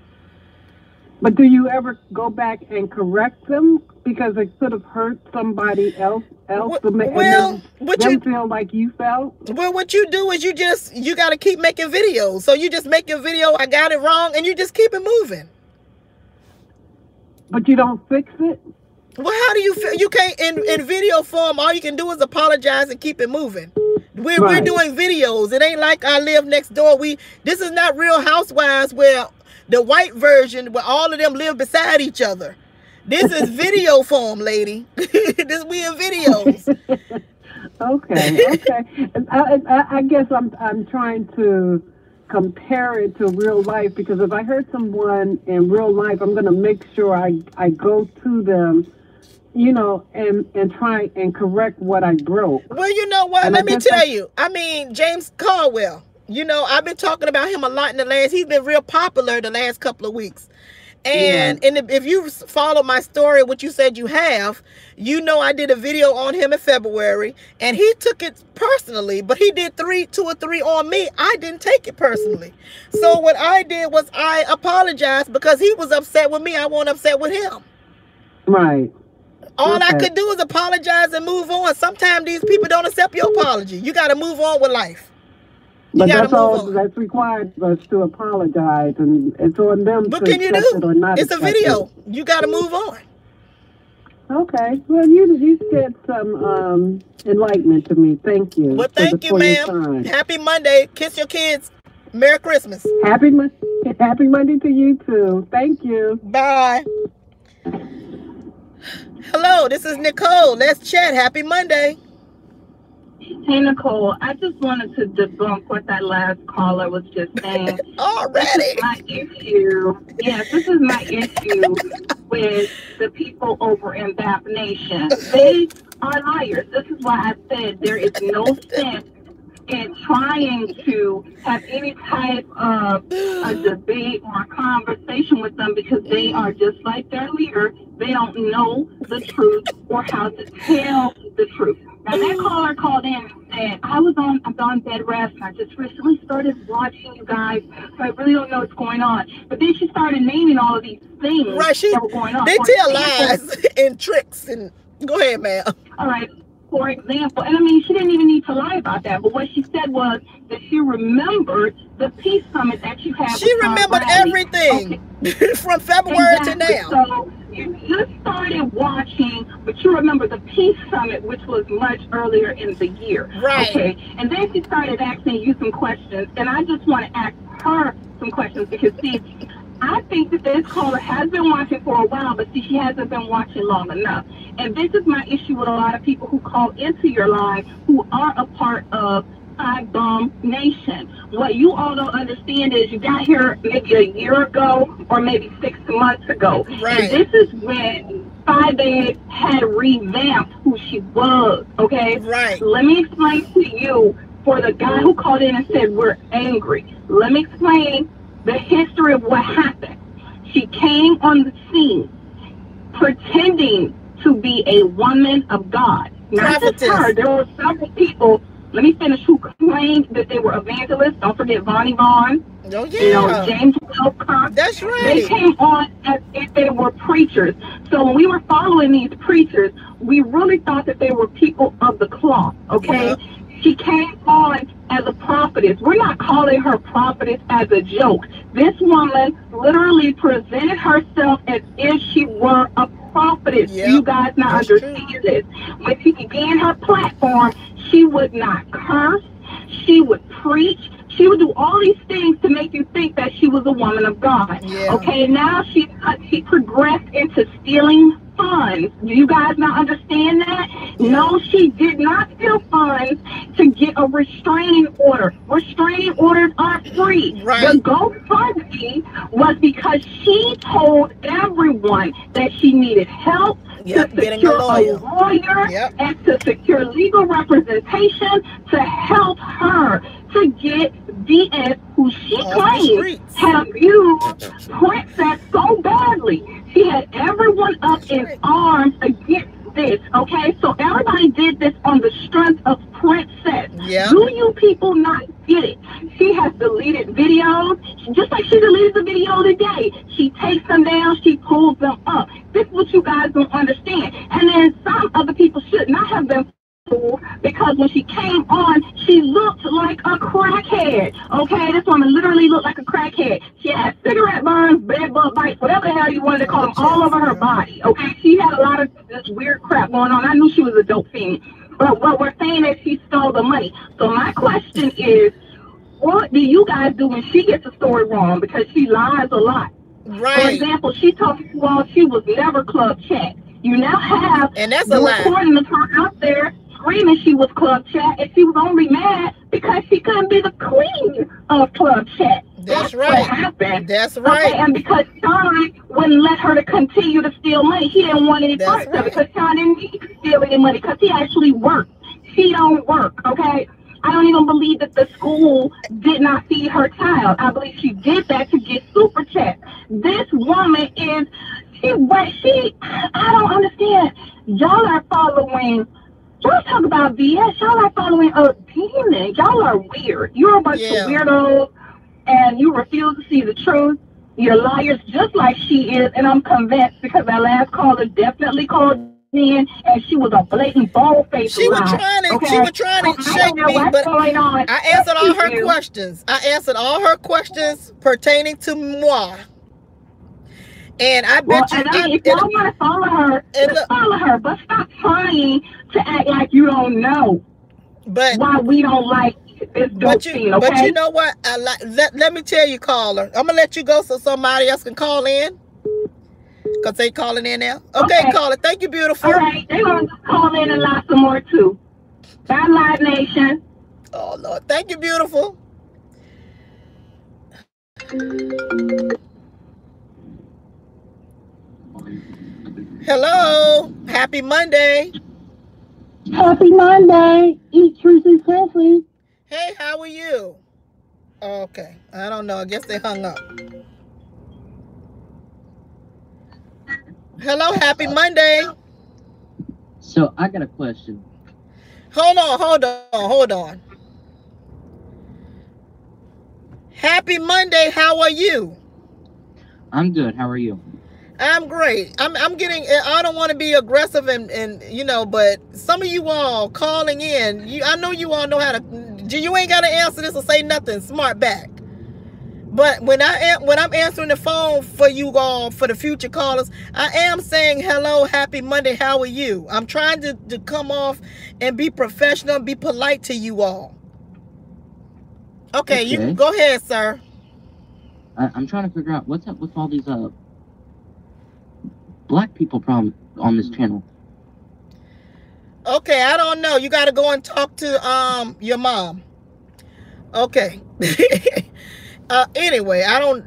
But do you ever go back and correct them because it could have hurt somebody else? Well, what you feel like you felt? Well, what you do is you got to keep making videos. So you just make your video, I got it wrong, and you just keep it moving. But you don't fix it? Well, how do you feel? You can't, in video form, all you can do is apologize and keep it moving. We're doing videos. It ain't like I live next door. This is not Real Housewives where the white version where all of them live beside each other. This is video form, lady. We in videos. Okay. I guess I'm trying to compare it to real life, because if I hurt someone in real life, I'm going to make sure I go to them, you know, and try and correct what I broke. Well, you know what? And let me tell you. I mean, James Caldwell, you know, I've been talking about him a lot in the last, he's been real popular the last couple of weeks. And if you follow my story, what you said you have, you know, I did a video on him in February, and he took it personally, but he did 2 or 3 on me. I didn't take it personally. So what I did was I apologized because he was upset with me. I wasn't upset with him. Right. All I could do is apologize and move on. Sometimes these people don't accept your apology. You got to move on with life. But that's all that's required for us to apologize, and it's on them to accept it or not. It's a video. You got to move on. Okay. Well, you said some enlightenment to me. Thank you. Well, thank you, ma'am. Happy Monday. Kiss your kids. Merry Christmas. Happy Monday to you too. Thank you. Bye. Hello, this is Nicole. Let's chat. Happy Monday. Hey, Nicole, I just wanted to debunk what that last caller was just saying. Already? This is my issue. Yes, this is my issue with the people over in BAP Nation. They are liars. This is why I said there is no sense in trying to have any type of a debate or a conversation with them, because they are just like their leader. They don't know the truth or how to tell the truth. Now, that caller called in and said, I'm on bed rest, and I just recently started watching you guys, so I really don't know what's going on. But then she started naming all of these things that were going on. They tell lies and tricks. And go ahead, ma'am. All right. For example, and I mean, she didn't even need to lie about that, but what she said was that she remembered the peace summit that you had. She remembered everything from February to now. So you just started watching, but you remember the peace summit, which was much earlier in the year. Right. Okay. And then she started asking you some questions, and I just want to ask her some questions, because see, I think that this caller has been watching for a while, but see, she hasn't been watching long enough. And this is my issue with a lot of people who call into your line who are a part of BAP Nation. What you all don't understand is you got here maybe a year ago or maybe 6 months ago. Right. And this is when 5A had revamped who she was, okay? Right. Let me explain to you, for the guy who called in and said we're angry, let me explain the history of what happened. She came on the scene pretending to be a woman of God. Not just her. There were several people, let me finish, who claimed that they were evangelists. Don't forget Vonnie Vaughn. Oh, yeah. You know, James Wilcox. That's right. They came on as if they were preachers. So when we were following these preachers, we really thought that they were people of the cloth, okay? Yeah. She came on as a prophetess. We're not calling her prophetess as a joke. This woman literally presented herself as if she were a prophetess. Yep. You guys not understand this. When she began her platform, she would not curse. She would preach. She would do all these things to make you think that she was a woman of God. Yeah. Okay, now she progressed into stealing funds. Do you guys not understand that? No, she did not steal funds to get a restraining order. Restraining orders are free. Right. The GoFundMe was because she told everyone that she needed help to secure a lawyer and to secure legal representation to help her to get DS, who she claimed had abused Princess so badly. She had everyone up in arms against this, okay? So everybody did this on the strength of Princess. Yep. Do you people not get it? She has deleted videos, just like she deleted the video today. She takes them down, she pulls them up. This is what you guys don't understand. And then some other people should not have been fooled, because when she came on, she looked like a crackhead. Okay, this woman literally looked like a crackhead. She had cigarette burns, bed bug bites, whatever the hell you wanted to call them, all over her body. Okay, she had a lot of this weird crap going on. I knew she was a dope fiend, but what we're saying is she stole the money. So my question is, what do you guys do when she gets the story wrong? Because she lies a lot. Right. For example, she told you all she was never Club Chat. You now have and that's the recording of her out there screaming she was Club Chat, and she was only mad because she couldn't be the queen of Club Chat. That's right. What happened. That's right. Okay, and because Sean wouldn't let her to continue to steal money, he didn't want any parts of it, because Sean didn't need to steal any money because he actually worked. She don't work, okay? I don't even believe that the school did not feed her child. I believe she did that to get super chat. This woman is, I don't understand. Y'all are following, y'all talk about BS, y'all are following a demon. Y'all are weird. You're a bunch of weirdos, and you refuse to see the truth. You're liars just like she is, and I'm convinced because that last caller definitely called in, and she was a blatant bald-faced lie. She was trying to shake me, but I answered all her questions. I answered all her questions pertaining to moi. And I bet you, if y'all want to follow her, just follow her, but stop trying to act like you don't know. But why we don't like this dope scene, okay? But you know what? Let me tell you, caller. I'm gonna let you go so somebody else can call in. Because they calling in now. Okay, caller. Thank you, beautiful. All right, they're going to call in and lie some more, too. Bye, Live Nation. Oh, Lord. Thank you, beautiful. Hello. Happy Monday. Happy Monday. Eat Tracy Coffee. Hey, how are you? Okay. I don't know. I guess they hung up. Hello, happy Monday. So I got a question. Hold on. Happy Monday, how are you? I'm good. How are you? I'm great. I'm getting, I don't want to be aggressive and you know, but some of you all calling in, I know you all know how to, you ain't got to answer this or say nothing smart back. But when I'm answering the phone for you all, for the future callers, I am saying hello, happy Monday, how are you? I'm trying to come off and be professional and be polite to you all. Okay, you can go ahead, sir. I'm trying to figure out what's up with all these black people problem on this channel. Okay, I don't know. You got to go and talk to your mom. Okay. Anyway,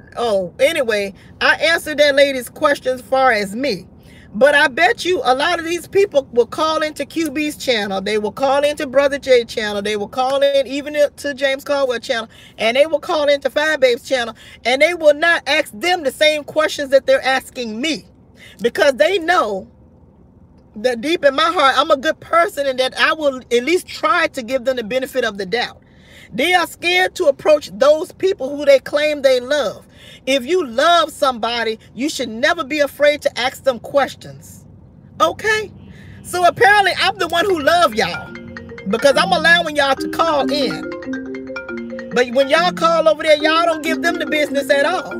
I answered that lady's question as far as me. But I bet you a lot of these people will call into QB's channel. They will call into Brother J channel. They will call in even to James Caldwell channel. And they will call into Five Babes channel. And they will not ask them the same questions that they're asking me. Because they know that deep in my heart, I'm a good person and that I will at least try to give them the benefit of the doubt. They are scared to approach those people who they claim they love. If you love somebody, you should never be afraid to ask them questions. Okay? So apparently I'm the one who love y'all because I'm allowing y'all to call in. But when y'all call over there, y'all don't give them the business at all.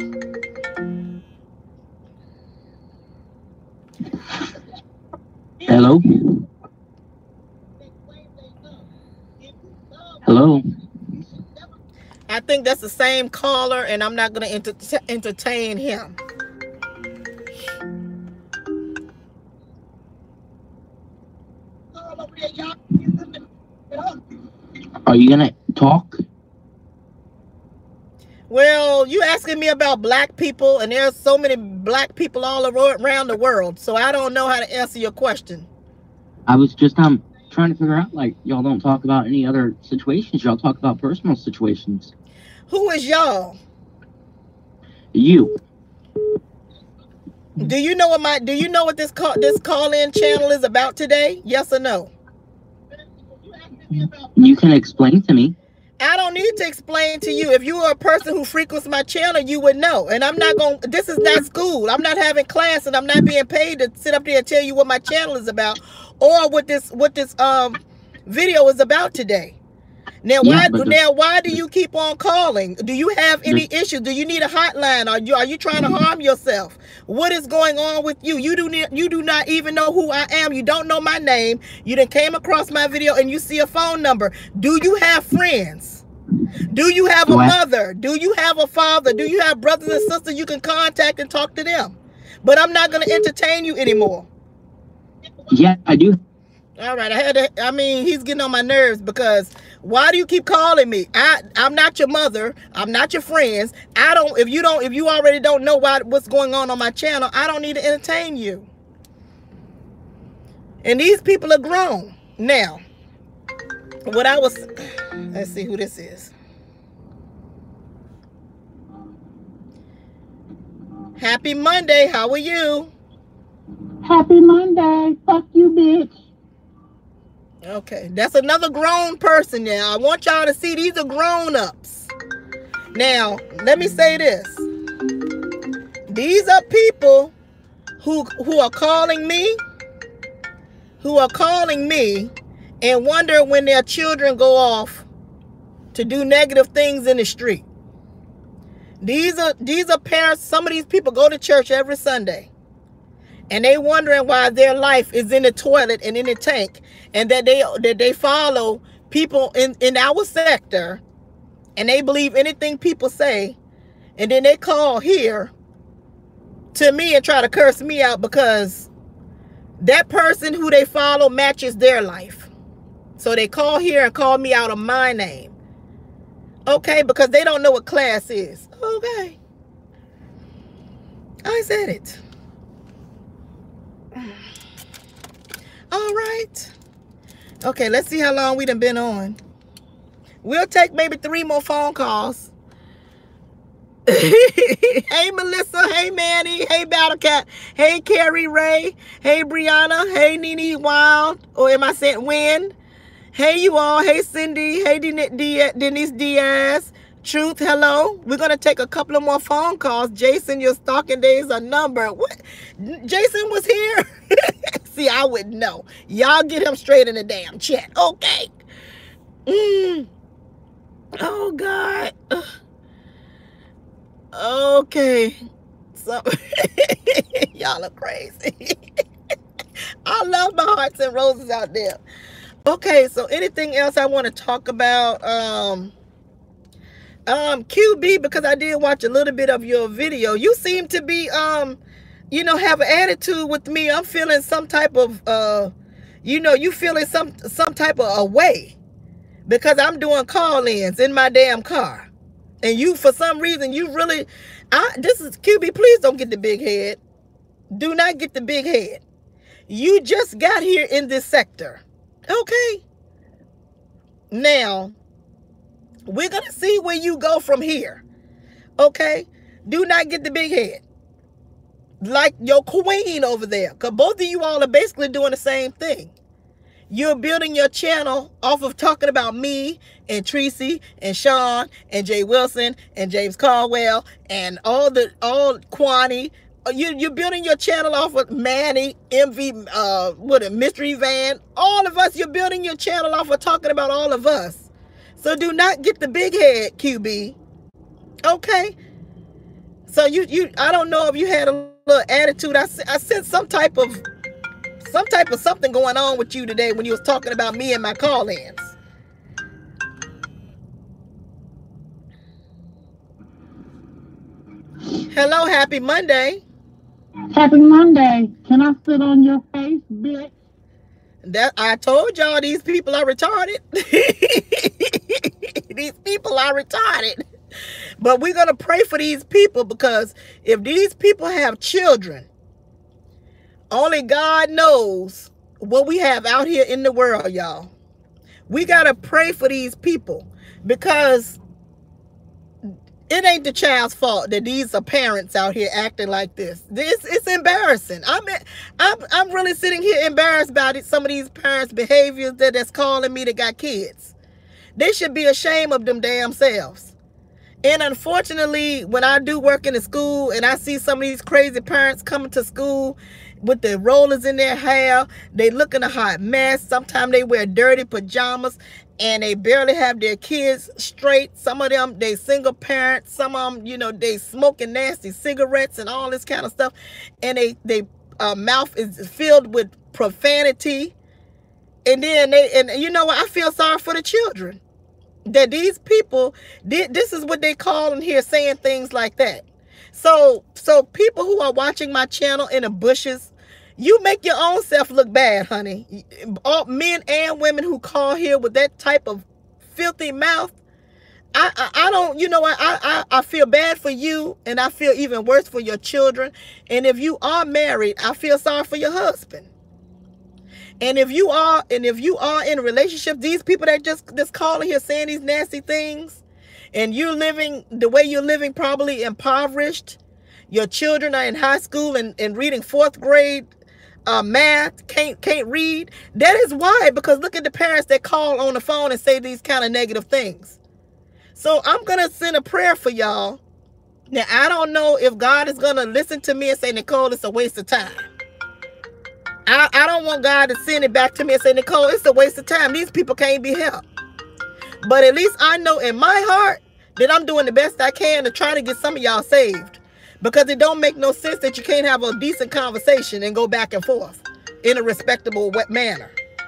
Hello? Hello? I think that's the same caller, and I'm not going to entertain him. Are you going to talk? Well, you asking me about black people, and there's so many black people all around the world, so I don't know how to answer your question. I was just trying to figure out, like, y'all don't talk about any other situations. Y'all talk about personal situations. Who is y'all? You. Do you know what this call-in channel is about today? Yes or no? You can explain to me. I don't need to explain to you. If you are a person who frequents my channel, you would know. And I'm not going, this is not school. I'm not having class and I'm not being paid to sit up there and tell you what my channel is about or what this video is about today. Now, why do you keep on calling? Do you have any issues? Do you need a hotline? Are you trying to harm yourself? What is going on with you? You do not even know who I am. You don't know my name. You done came across my video and you see a phone number. Do you have friends? Do you have a mother? Do you have a father? Do you have brothers and sisters you can contact and talk to them? But I'm not going to entertain you anymore. Yeah, I do All right, I mean, he's getting on my nerves because why do you keep calling me? I'm not your mother. I'm not your friends. If you already don't know what's going on my channel, I don't need to entertain you. And these people are grown. Now, let's see who this is. Happy Monday. How are you? Happy Monday. Fuck you, bitch. Okay, that's another grown person now. I want y'all to see these are grown-ups. Now, let me say this. These are people who are calling me, and wonder when their children go off to do negative things in the street. These are parents. Some of these people go to church every Sunday. And they wondering why their life is in the toilet and in the tank, and that they follow people in our sector, and they believe anything people say, and then they call here to me and try to curse me out because that person who they follow matches their life. So they call here and call me out of my name. Okay, because they don't know what class is. Okay. I said it. All right. Okay, let's see how long we done been on. We'll take maybe 3 more phone calls. Hey, Melissa. Hey, Manny. Hey, Battlecat. Hey, Carrie Ray. Hey, Brianna. Hey, Nene Wild. Or am I saying Win? Hey, you all. Hey, Cindy. Hey, Denise Diaz. Truth, hello. We're going to take a couple of more phone calls. Jason, your stalking days are numbered. What? Jason was here? See, I wouldn't know. Y'all get him straight in the damn chat. Okay. Oh, God. Okay. So, y'all are crazy. I love my hearts and roses out there. Okay, so anything else I want to talk about? QB, because I did watch a little bit of your video. You seem to be, have an attitude with me. I'm feeling some type of, you feeling some type of a way because I'm doing call-ins in my damn car. And you, for some reason, you really, this is QB, please don't get the big head. Do not get the big head. You just got here in this sector. Okay. Now, we're going to see where you go from here. Okay? Do not get the big head. Like your queen over there. Because both of you all are basically doing the same thing. You're building your channel off of talking about me and Tracy and Sean and Jay Wilson and James Caldwell and all Kwani. You're building your channel off of Manny, MV, Mystery Van. All of us, you're building your channel off of talking about all of us. So do not get the big head, QB. Okay? So I don't know if you had a little attitude. I sent some type of something going on with you today when you was talking about me and my call-ins. Hello, happy Monday. Happy Monday. Can I sit on your face, bitch? That I told y'all these people are retarded. These people are retarded. But we're going to pray for these people because if these people have children, only God knows what we have out here in the world, y'all. We got to pray for these people because it ain't the child's fault that these are parents out here acting like this. It's embarrassing. I'm really sitting here embarrassed about it. Some of these parents' behaviors that's calling me that got kids. They should be ashamed of them damn selves. And unfortunately, when I do work in the school and I see some of these crazy parents coming to school with their rollers in their hair, they looking a hot mess. Sometimes they wear dirty pajamas and they barely have their kids straight. Some of them, they single parents. Some of them, they smoking nasty cigarettes and all this kind of stuff. And they mouth is filled with profanity. And then I feel sorry for the children. That these people, this is what they call in here saying things like that. So people who are watching my channel in the bushes, You make your own self look bad, honey. All men and women who call here with that type of filthy mouth, I don't, you know what, I feel bad for you, and I feel even worse for your children. And if you are married, I feel sorry for your husband. And if you are in a relationship, these people that just calling here saying these nasty things, and you're living the way you're living, probably impoverished. Your children are in high school and reading 4th grade math, can't read. That is why, because look at the parents that call on the phone and say these kind of negative things. So I'm going to send a prayer for y'all. Now, I don't know if God is going to listen to me and say, Nicole, it's a waste of time. I don't want God to send it back to me and say, Nicole, it's a waste of time. These people can't be helped. But at least I know in my heart that I'm doing the best I can to try to get some of y'all saved. Because it don't make no sense that you can't have a decent conversation and go back and forth in a respectable manner.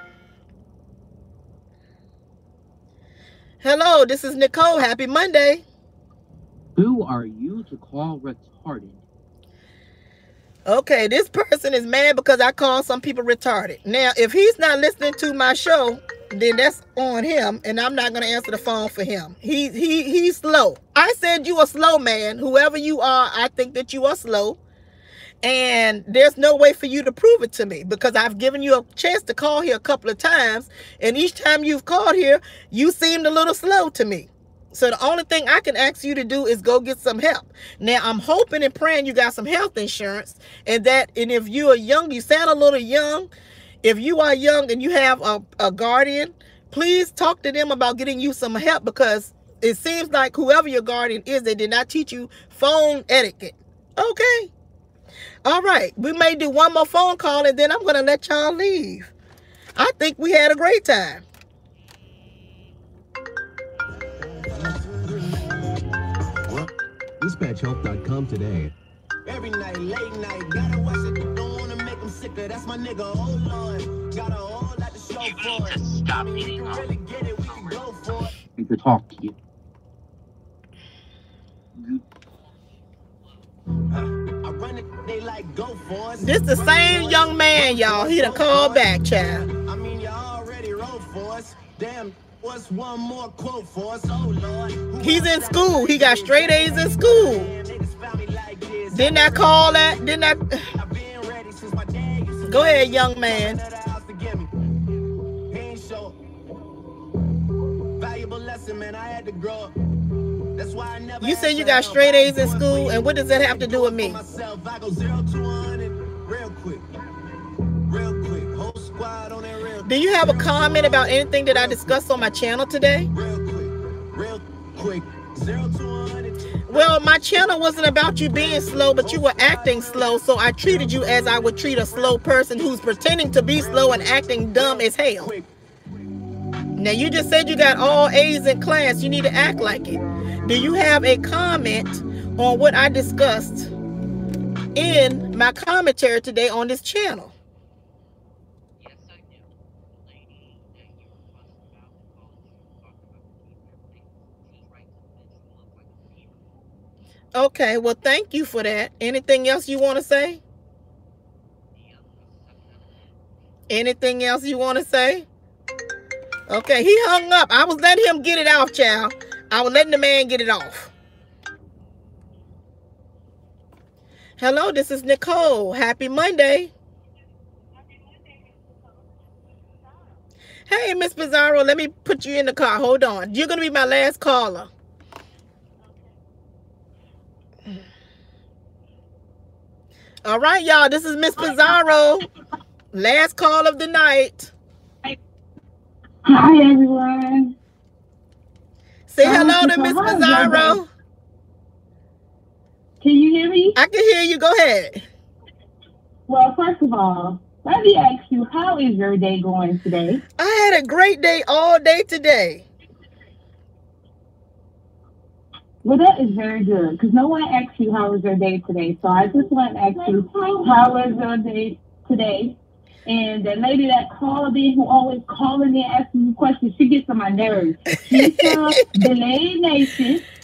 Hello, this is Nicole. Happy Monday. Who are you to call retarded? Okay, this person is mad because I call some people retarded. Now, if he's not listening to my show, then that's on him, and I'm not going to answer the phone for him. He's slow. I said you a slow man. Whoever you are, I think that you are slow. And there's no way for you to prove it to me, because I've given you a chance to call here a couple of times, and each time you've called here, you seemed a little slow to me. So the only thing I can ask you to do is go get some help. Now, I'm hoping and praying you got some health insurance, and if you are young, you sound a little young. If you are young and you have a guardian, please talk to them about getting you some help, because it seems like whoever your guardian is, they did not teach you phone etiquette. Okay. All right. We may do one more phone call, and then I'm going to let y'all leave. I think we had a great time. DispatchHelp.com today. Every night, late night, gotta watch it. Don't wanna make them sicker. That's my nigga. Oh Lord, got a whole lot to show for it. Stop eating really get it, we can go for it. I need to talk to you. I run it, they like go for it. This the same young man, y'all. He done called back, child. I mean, you already wrote for us. Damn. What's one more quote for us? Oh Lord. He's in school. He got straight A's in school. Didn't I call that? Didn't I? Go ahead, young man. You say you got straight A's in school, and what does that have to do with me? Do you have a comment about anything that I discussed on my channel today? Real quick. 0 to 100. Well, my channel wasn't about you being slow, but you were acting slow, so I treated you as I would treat a slow person who's pretending to be slow and acting dumb as hell. Now, you just said you got all A's in class. You need to act like it. Do you have a comment on what I discussed in my commentary today on this channel? Okay, well, thank you for that. Anything else you want to say? Anything else you want to say? Okay, he hung up. I was letting him get it off, child. I was letting the man get it off. Hello, this is Nicole. Happy Monday. Hey, Miss Pizarro, let me put you in the car. Hold on. You're going to be my last caller. All right, y'all. This is Miss Pizarro. Last call of the night. Hi, everyone. Say hello to Miss Pizarro. Can you hear me? I can hear you. Go ahead. Well, first of all, let me ask you, how is your day going today? I had a great day all day today. Well, that is very good, because no one asked you how was your day today. So I just want to ask you, how was your day today? And the lady that called in, who always calling in asking me questions, she gets on my nerves. She's from Delay Nation,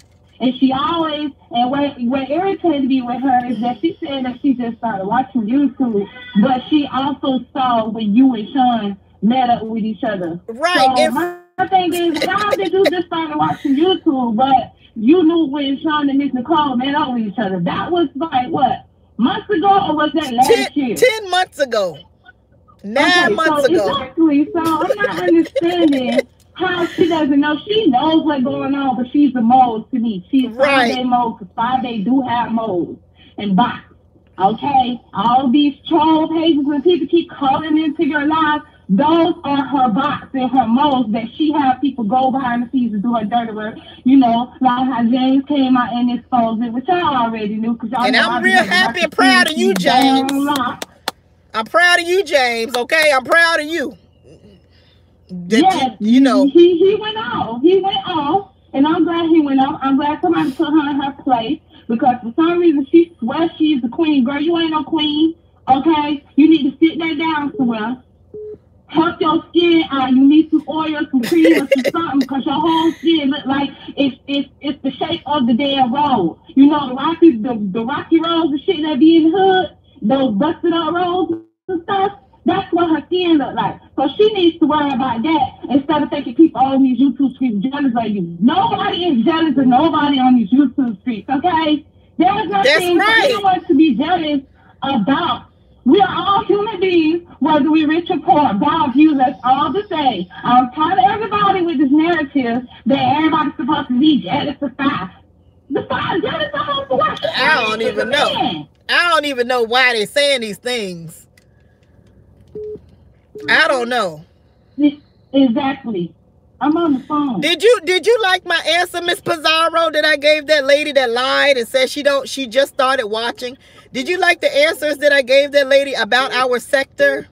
And she always, and what irritated me with her is that she said that she just started watching YouTube, but she also saw when you and Sean met up with each other. Right. So my thing is, how did you just started watching YouTube, but you knew when Sean and Miss Nicole met up with each other? That was like, what, months ago, or was that last year? 10 months ago. 9 months ago. Exactly. So I'm not understanding how she doesn't know. She knows what's going on, but she's the mole to me. She's right. 5-day mole, because 5-day do have moles and bots. Okay? All these troll pages when people keep calling into your lives, those are her bots and her moles that she has people go behind the scenes and do her dirty work. You know, like how James came out and exposed it, which I already knew. And I'm real happy and proud of you, James. I'm proud of you, James. Okay, I'm proud of you. Yes, you know, he went off. He went off, and I'm glad he went off. I'm glad somebody put her in her place, because for some reason she swears she's the queen. Girl, you ain't no queen. Okay, you need to sit that down somewhere. Help your skin out. You need some oil, some cream, or some something, because your whole skin look like it's the shape of the damn road. You know, the rocky roads and shit that be in the hood, those busted up roads and stuff. That's what her skin look like. So she needs to worry about that instead of thinking people on these YouTube streets jealous of you. Nobody is jealous of nobody on these YouTube streets, okay? There is nothing for anyone to be jealous about. We are all human beings, whether we're rich or poor. God views us all the same. I'm tired of everybody with this narrative that everybody's supposed to be jealous of five. The five jealous of her for what? I don't even know. I don't even know why they're saying these things. I don't know. Exactly. I'm on the phone. Did you like my answer, Miss Pizarro, that I gave that lady that lied and said she just started watching? Did you like the answers that I gave that lady about our sector?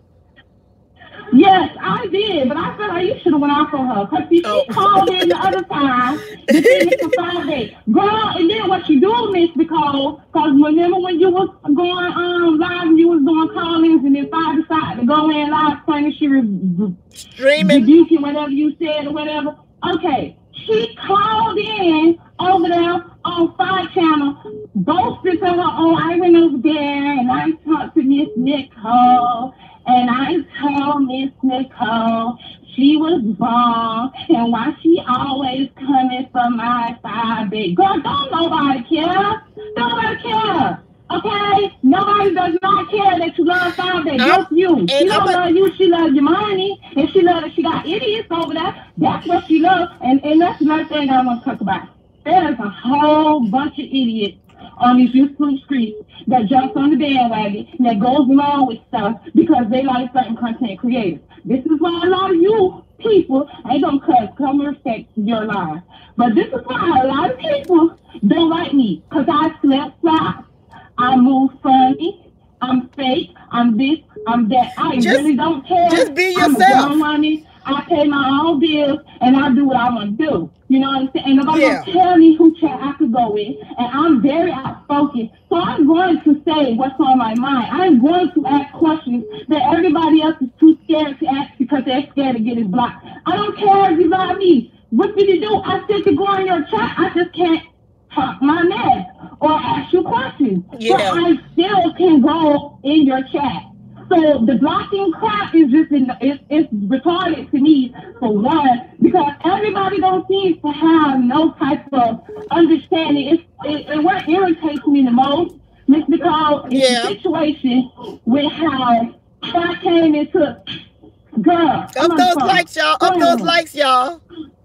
Yes, I did, but I feel like you should have went off on her, because she called in the other time to finish for 5 days. Girl, and then what you do, Miss Nicole, because remember when you was going live and you was doing call-ins, and then 5 decided to go in live claiming she was streaming, rebuking whatever you said or whatever. Okay, she called in over there on 5 channel, boasted to her, oh, I went over there and I talked to Miss Nicole. And I told Miss Nicole she was wrong, and why she always coming for my 5 day. Girl, don't nobody care. Nobody care. Okay? Nobody does not care that you love 5 day. Just you. She don't love you. She loves your money, and she loves that she got idiots over there. That's what she loves. And that's another thing I want to talk about. There's a whole bunch of idiots on these YouTube streets that jumps on the bandwagon that goes along with stuff because they like certain content creators. This is why a lot of you people ain't gonna come respect your life. But this is why a lot of people don't like me, because I slept fast. I move funny. I'm fake. I'm this. I'm that. I really don't care. Just be yourself. I'm a money. I pay my own bills and I do what I want to do. You know what I'm saying? Ain't nobody gonna tell me who chat I could go with. And I'm very outspoken. So I'm going to say what's on my mind. I'm going to ask questions that everybody else is too scared to ask because they're scared to get it blocked. I don't care if you love me. What did you do? I said to go in your chat. I just can't talk my mess or ask you questions. Yeah. But I still can go in your chat. So the blocking crap is just it's retarded to me, for one, because everybody don't seem to have no type of understanding. And what irritates me the most, Miss Nicole, is the situation with how I came into girl. Up those likes, y'all. Up those likes, y'all.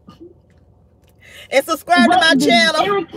And subscribe to my channel.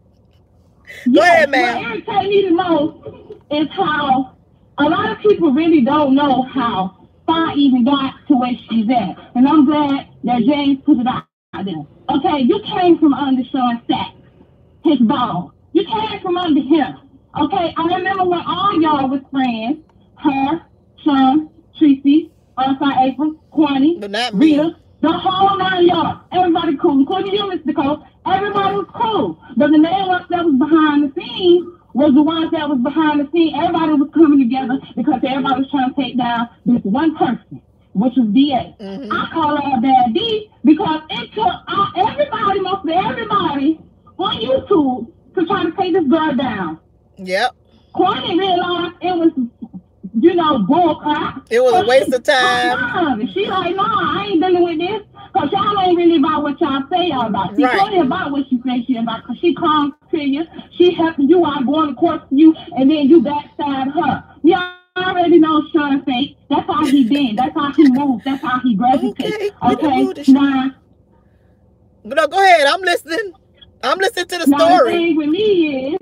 Go ahead, man. What irritates me the most is how a lot of people really don't know how Fa even got to where she's at. And I'm glad that James put it out there. Okay, you came from under Sean Sachs, his ball. You came from under him. Okay, I remember when all y'all was friends. Her, Sean, Tracy, Outside April, Kwani, Rita, the whole 9 y'all. Everybody cool, including you, Miss Nicole. Everybody was cool. But the main ones that was behind the scenes was the ones that was behind the scene. Everybody was coming together because everybody was trying to take down this one person, which was DA. I call her Bad D because it took everybody, mostly everybody on YouTube to try to take this girl down. Yep. Kwani realized it was, you know, bull crap. It was a waste of time. She like, nah, I ain't dealing with this. Because y'all ain't really about what y'all say y'all about. She's only about what she says she about. Because she comes to you, she helping you out, going to court for you, and then you backstab her. Y'all already know Sean fake. That's how he been. That's how he moves. That's how he gravitates. Okay? Now, no, go ahead. I'm listening. I'm listening to the story. The thing with me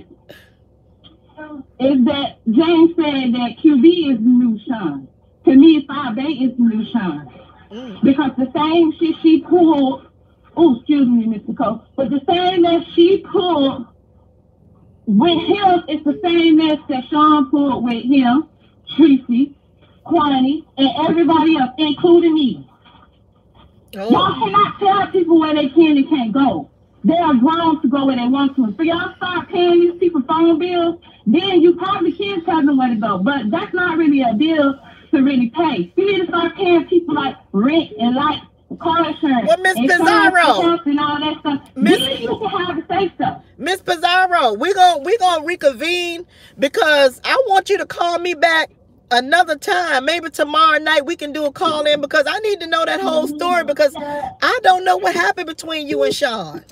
is that James said that QB is the new Sean. To me, 5A is the new Sean. Because the same shit she pulled, oh, excuse me, Mr. Cole, but the same that she pulled with him is the same mess that Sean pulled with him, Tracy, Kwani, and everybody else, including me. Y'all cannot tell people where they can and can't go. They are grown to go where they want to. So y'all start paying these people phone bills, then you probably can tell them where to go. But that's not really a bill to really pay. You need to start paying people like rent and like car insurance. Well, Miss Pizarro, and all that stuff. Then you can have to say stuff. Miss Pizarro, we gonna reconvene because I want you to call me back another time. Maybe tomorrow night we can do a call in because I need to know that whole story because I don't know what happened between you and Sean.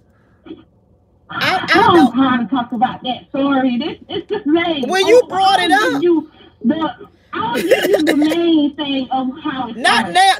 I don't know how to talk about that story. It's just lame. Well, you brought it up. I'll give you the main thing of how it's not now.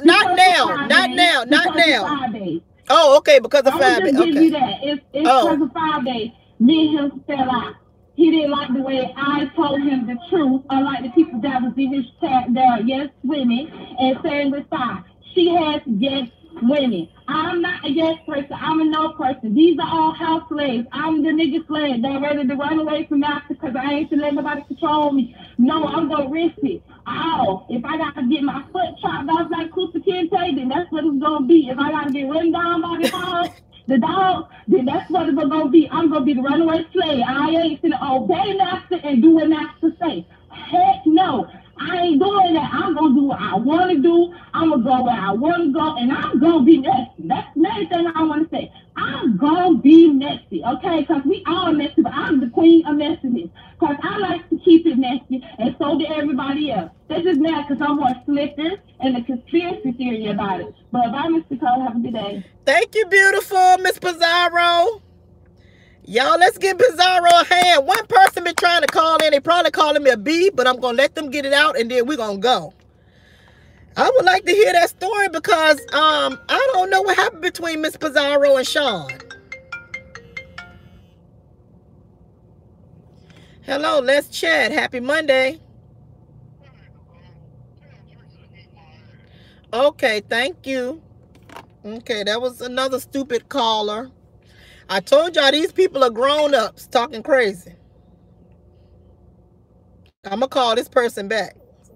Oh, okay, because of 5 days. I'll just give you that. It's because of 5 days. Me and him fell out. He didn't like the way I told him the truth, unlike the people that was in his chat there, yes women, and saying with 5. She has yes women. I'm not a yes person. I'm a no person. These are all house slaves. I'm the nigga slave. They're ready to run away from master because I ain't to let nobody control me. No, I'm going to risk it. Ow. If I got to get my foot chopped off like Kusa Kinte, then that's what it's going to be. If I got to get run down by the dog, then that's what it's going to be. I'm going to be the runaway slave. I ain't going to obey master and do what master say. Heck no. I ain't doing that. I'm going to do what I want to do. I'm going to go where I want to go, and I'm going to be messy. That's the main thing I want to say. I'm going to be messy, okay? Because we all messy, but I'm the queen of messiness. Because I like to keep it messy, and so do everybody else. They're just mad because I'm more slicker and a conspiracy theory about it. But bye, Mr. Cole. Have a good day. Thank you, beautiful Miss Pizarro. Y'all, let's give Pizarro a hand. One person been trying to call in. They probably calling me a B, but I'm going to let them get it out, and then we're going to go. I would like to hear that story because I don't know what happened between Miss Pizarro and Sean. Hello, let's chat. Happy Monday. Okay, thank you. Okay, that was another stupid caller. I told y'all these people are grown-ups talking crazy. I'm going to call this person back.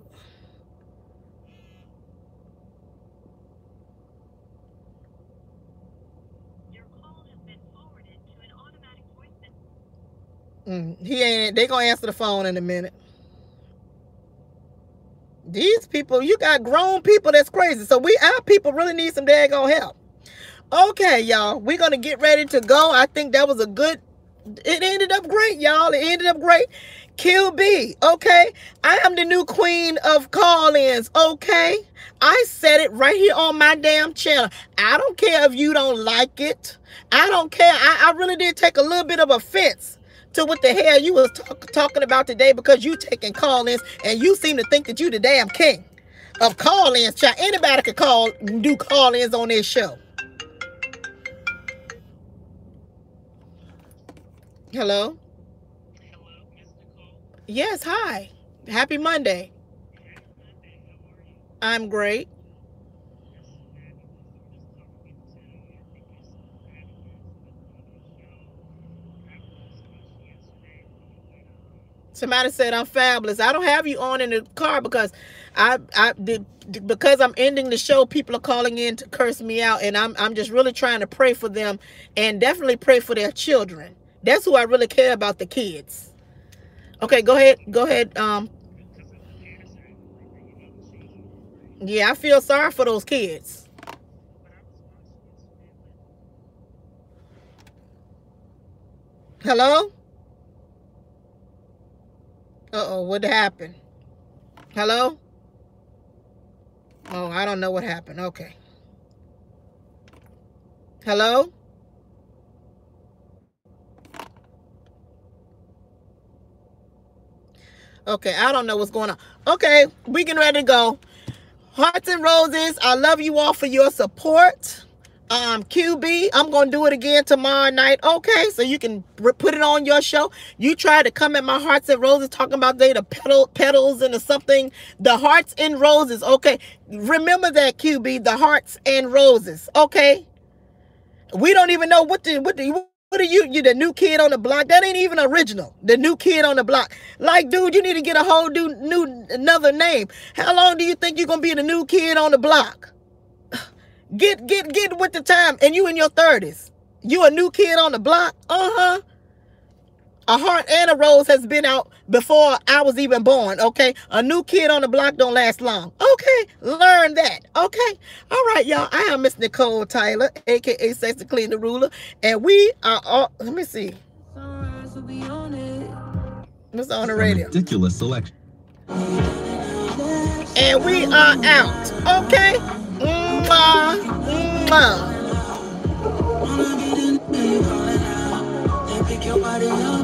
Your call has been forwarded to an automatic voicemail. They going to answer the phone in a minute. These people, you got grown people that's crazy. So our people really need some daggone help. Okay, y'all, we're going to get ready to go. I think that was it ended up great, y'all. It ended up great. Kill B, okay? I am the new queen of call-ins, okay? I said it right here on my damn channel. I don't care if you don't like it. I don't care. I really did take a little bit of offense to what the hell you was talking about today because you taking call-ins and you seem to think that you the damn king of call-ins. Child, anybody could do call-ins on this show. Hello? Hello, Ms. Nicole. Yes, hi. Happy Monday. Happy Monday. How are you? I'm great. You're so fabulous. I'm just talking to you. I think you're so fabulous. I think you yesterday when somebody said I'm fabulous. I don't have you on in the car because because I'm ending the show, people are calling in to curse me out, and I'm just really trying to pray for them and definitely pray for their children. That's who I really care about, the kids. Okay, go ahead. Go ahead. Yeah, I feel sorry for those kids. Hello? Uh-oh, what happened? Hello? Oh, I don't know what happened. Okay. Hello? Okay, I don't know what's going on. Okay, we getting ready to go. Hearts and roses, I love you all for your support. QB, I'm going to do it again tomorrow night. Okay, so you can put it on your show. You try to come at my Hearts and Roses talking about the petals and something. The Hearts and Roses. Okay, remember that, QB, the Hearts and Roses. Okay, we don't even know what are you the new kid on the block? That ain't even original. The new kid on the block. Like, dude, you need to get a whole another name. How long do you think you're going to be the new kid on the block? Get with the time. And you in your 30s. You a new kid on the block? Uh-huh. A heart and a rose has been out before I was even born, okay? A new kid on the block don't last long. Okay, learn that, okay? All right, y'all. I am Miss Nicole Tyler, a.k.a. Sexy Clean the Ruler. And we are all, let me see. What's on the radio? Ridiculous selection. And we are out, okay? Mwah, mwah.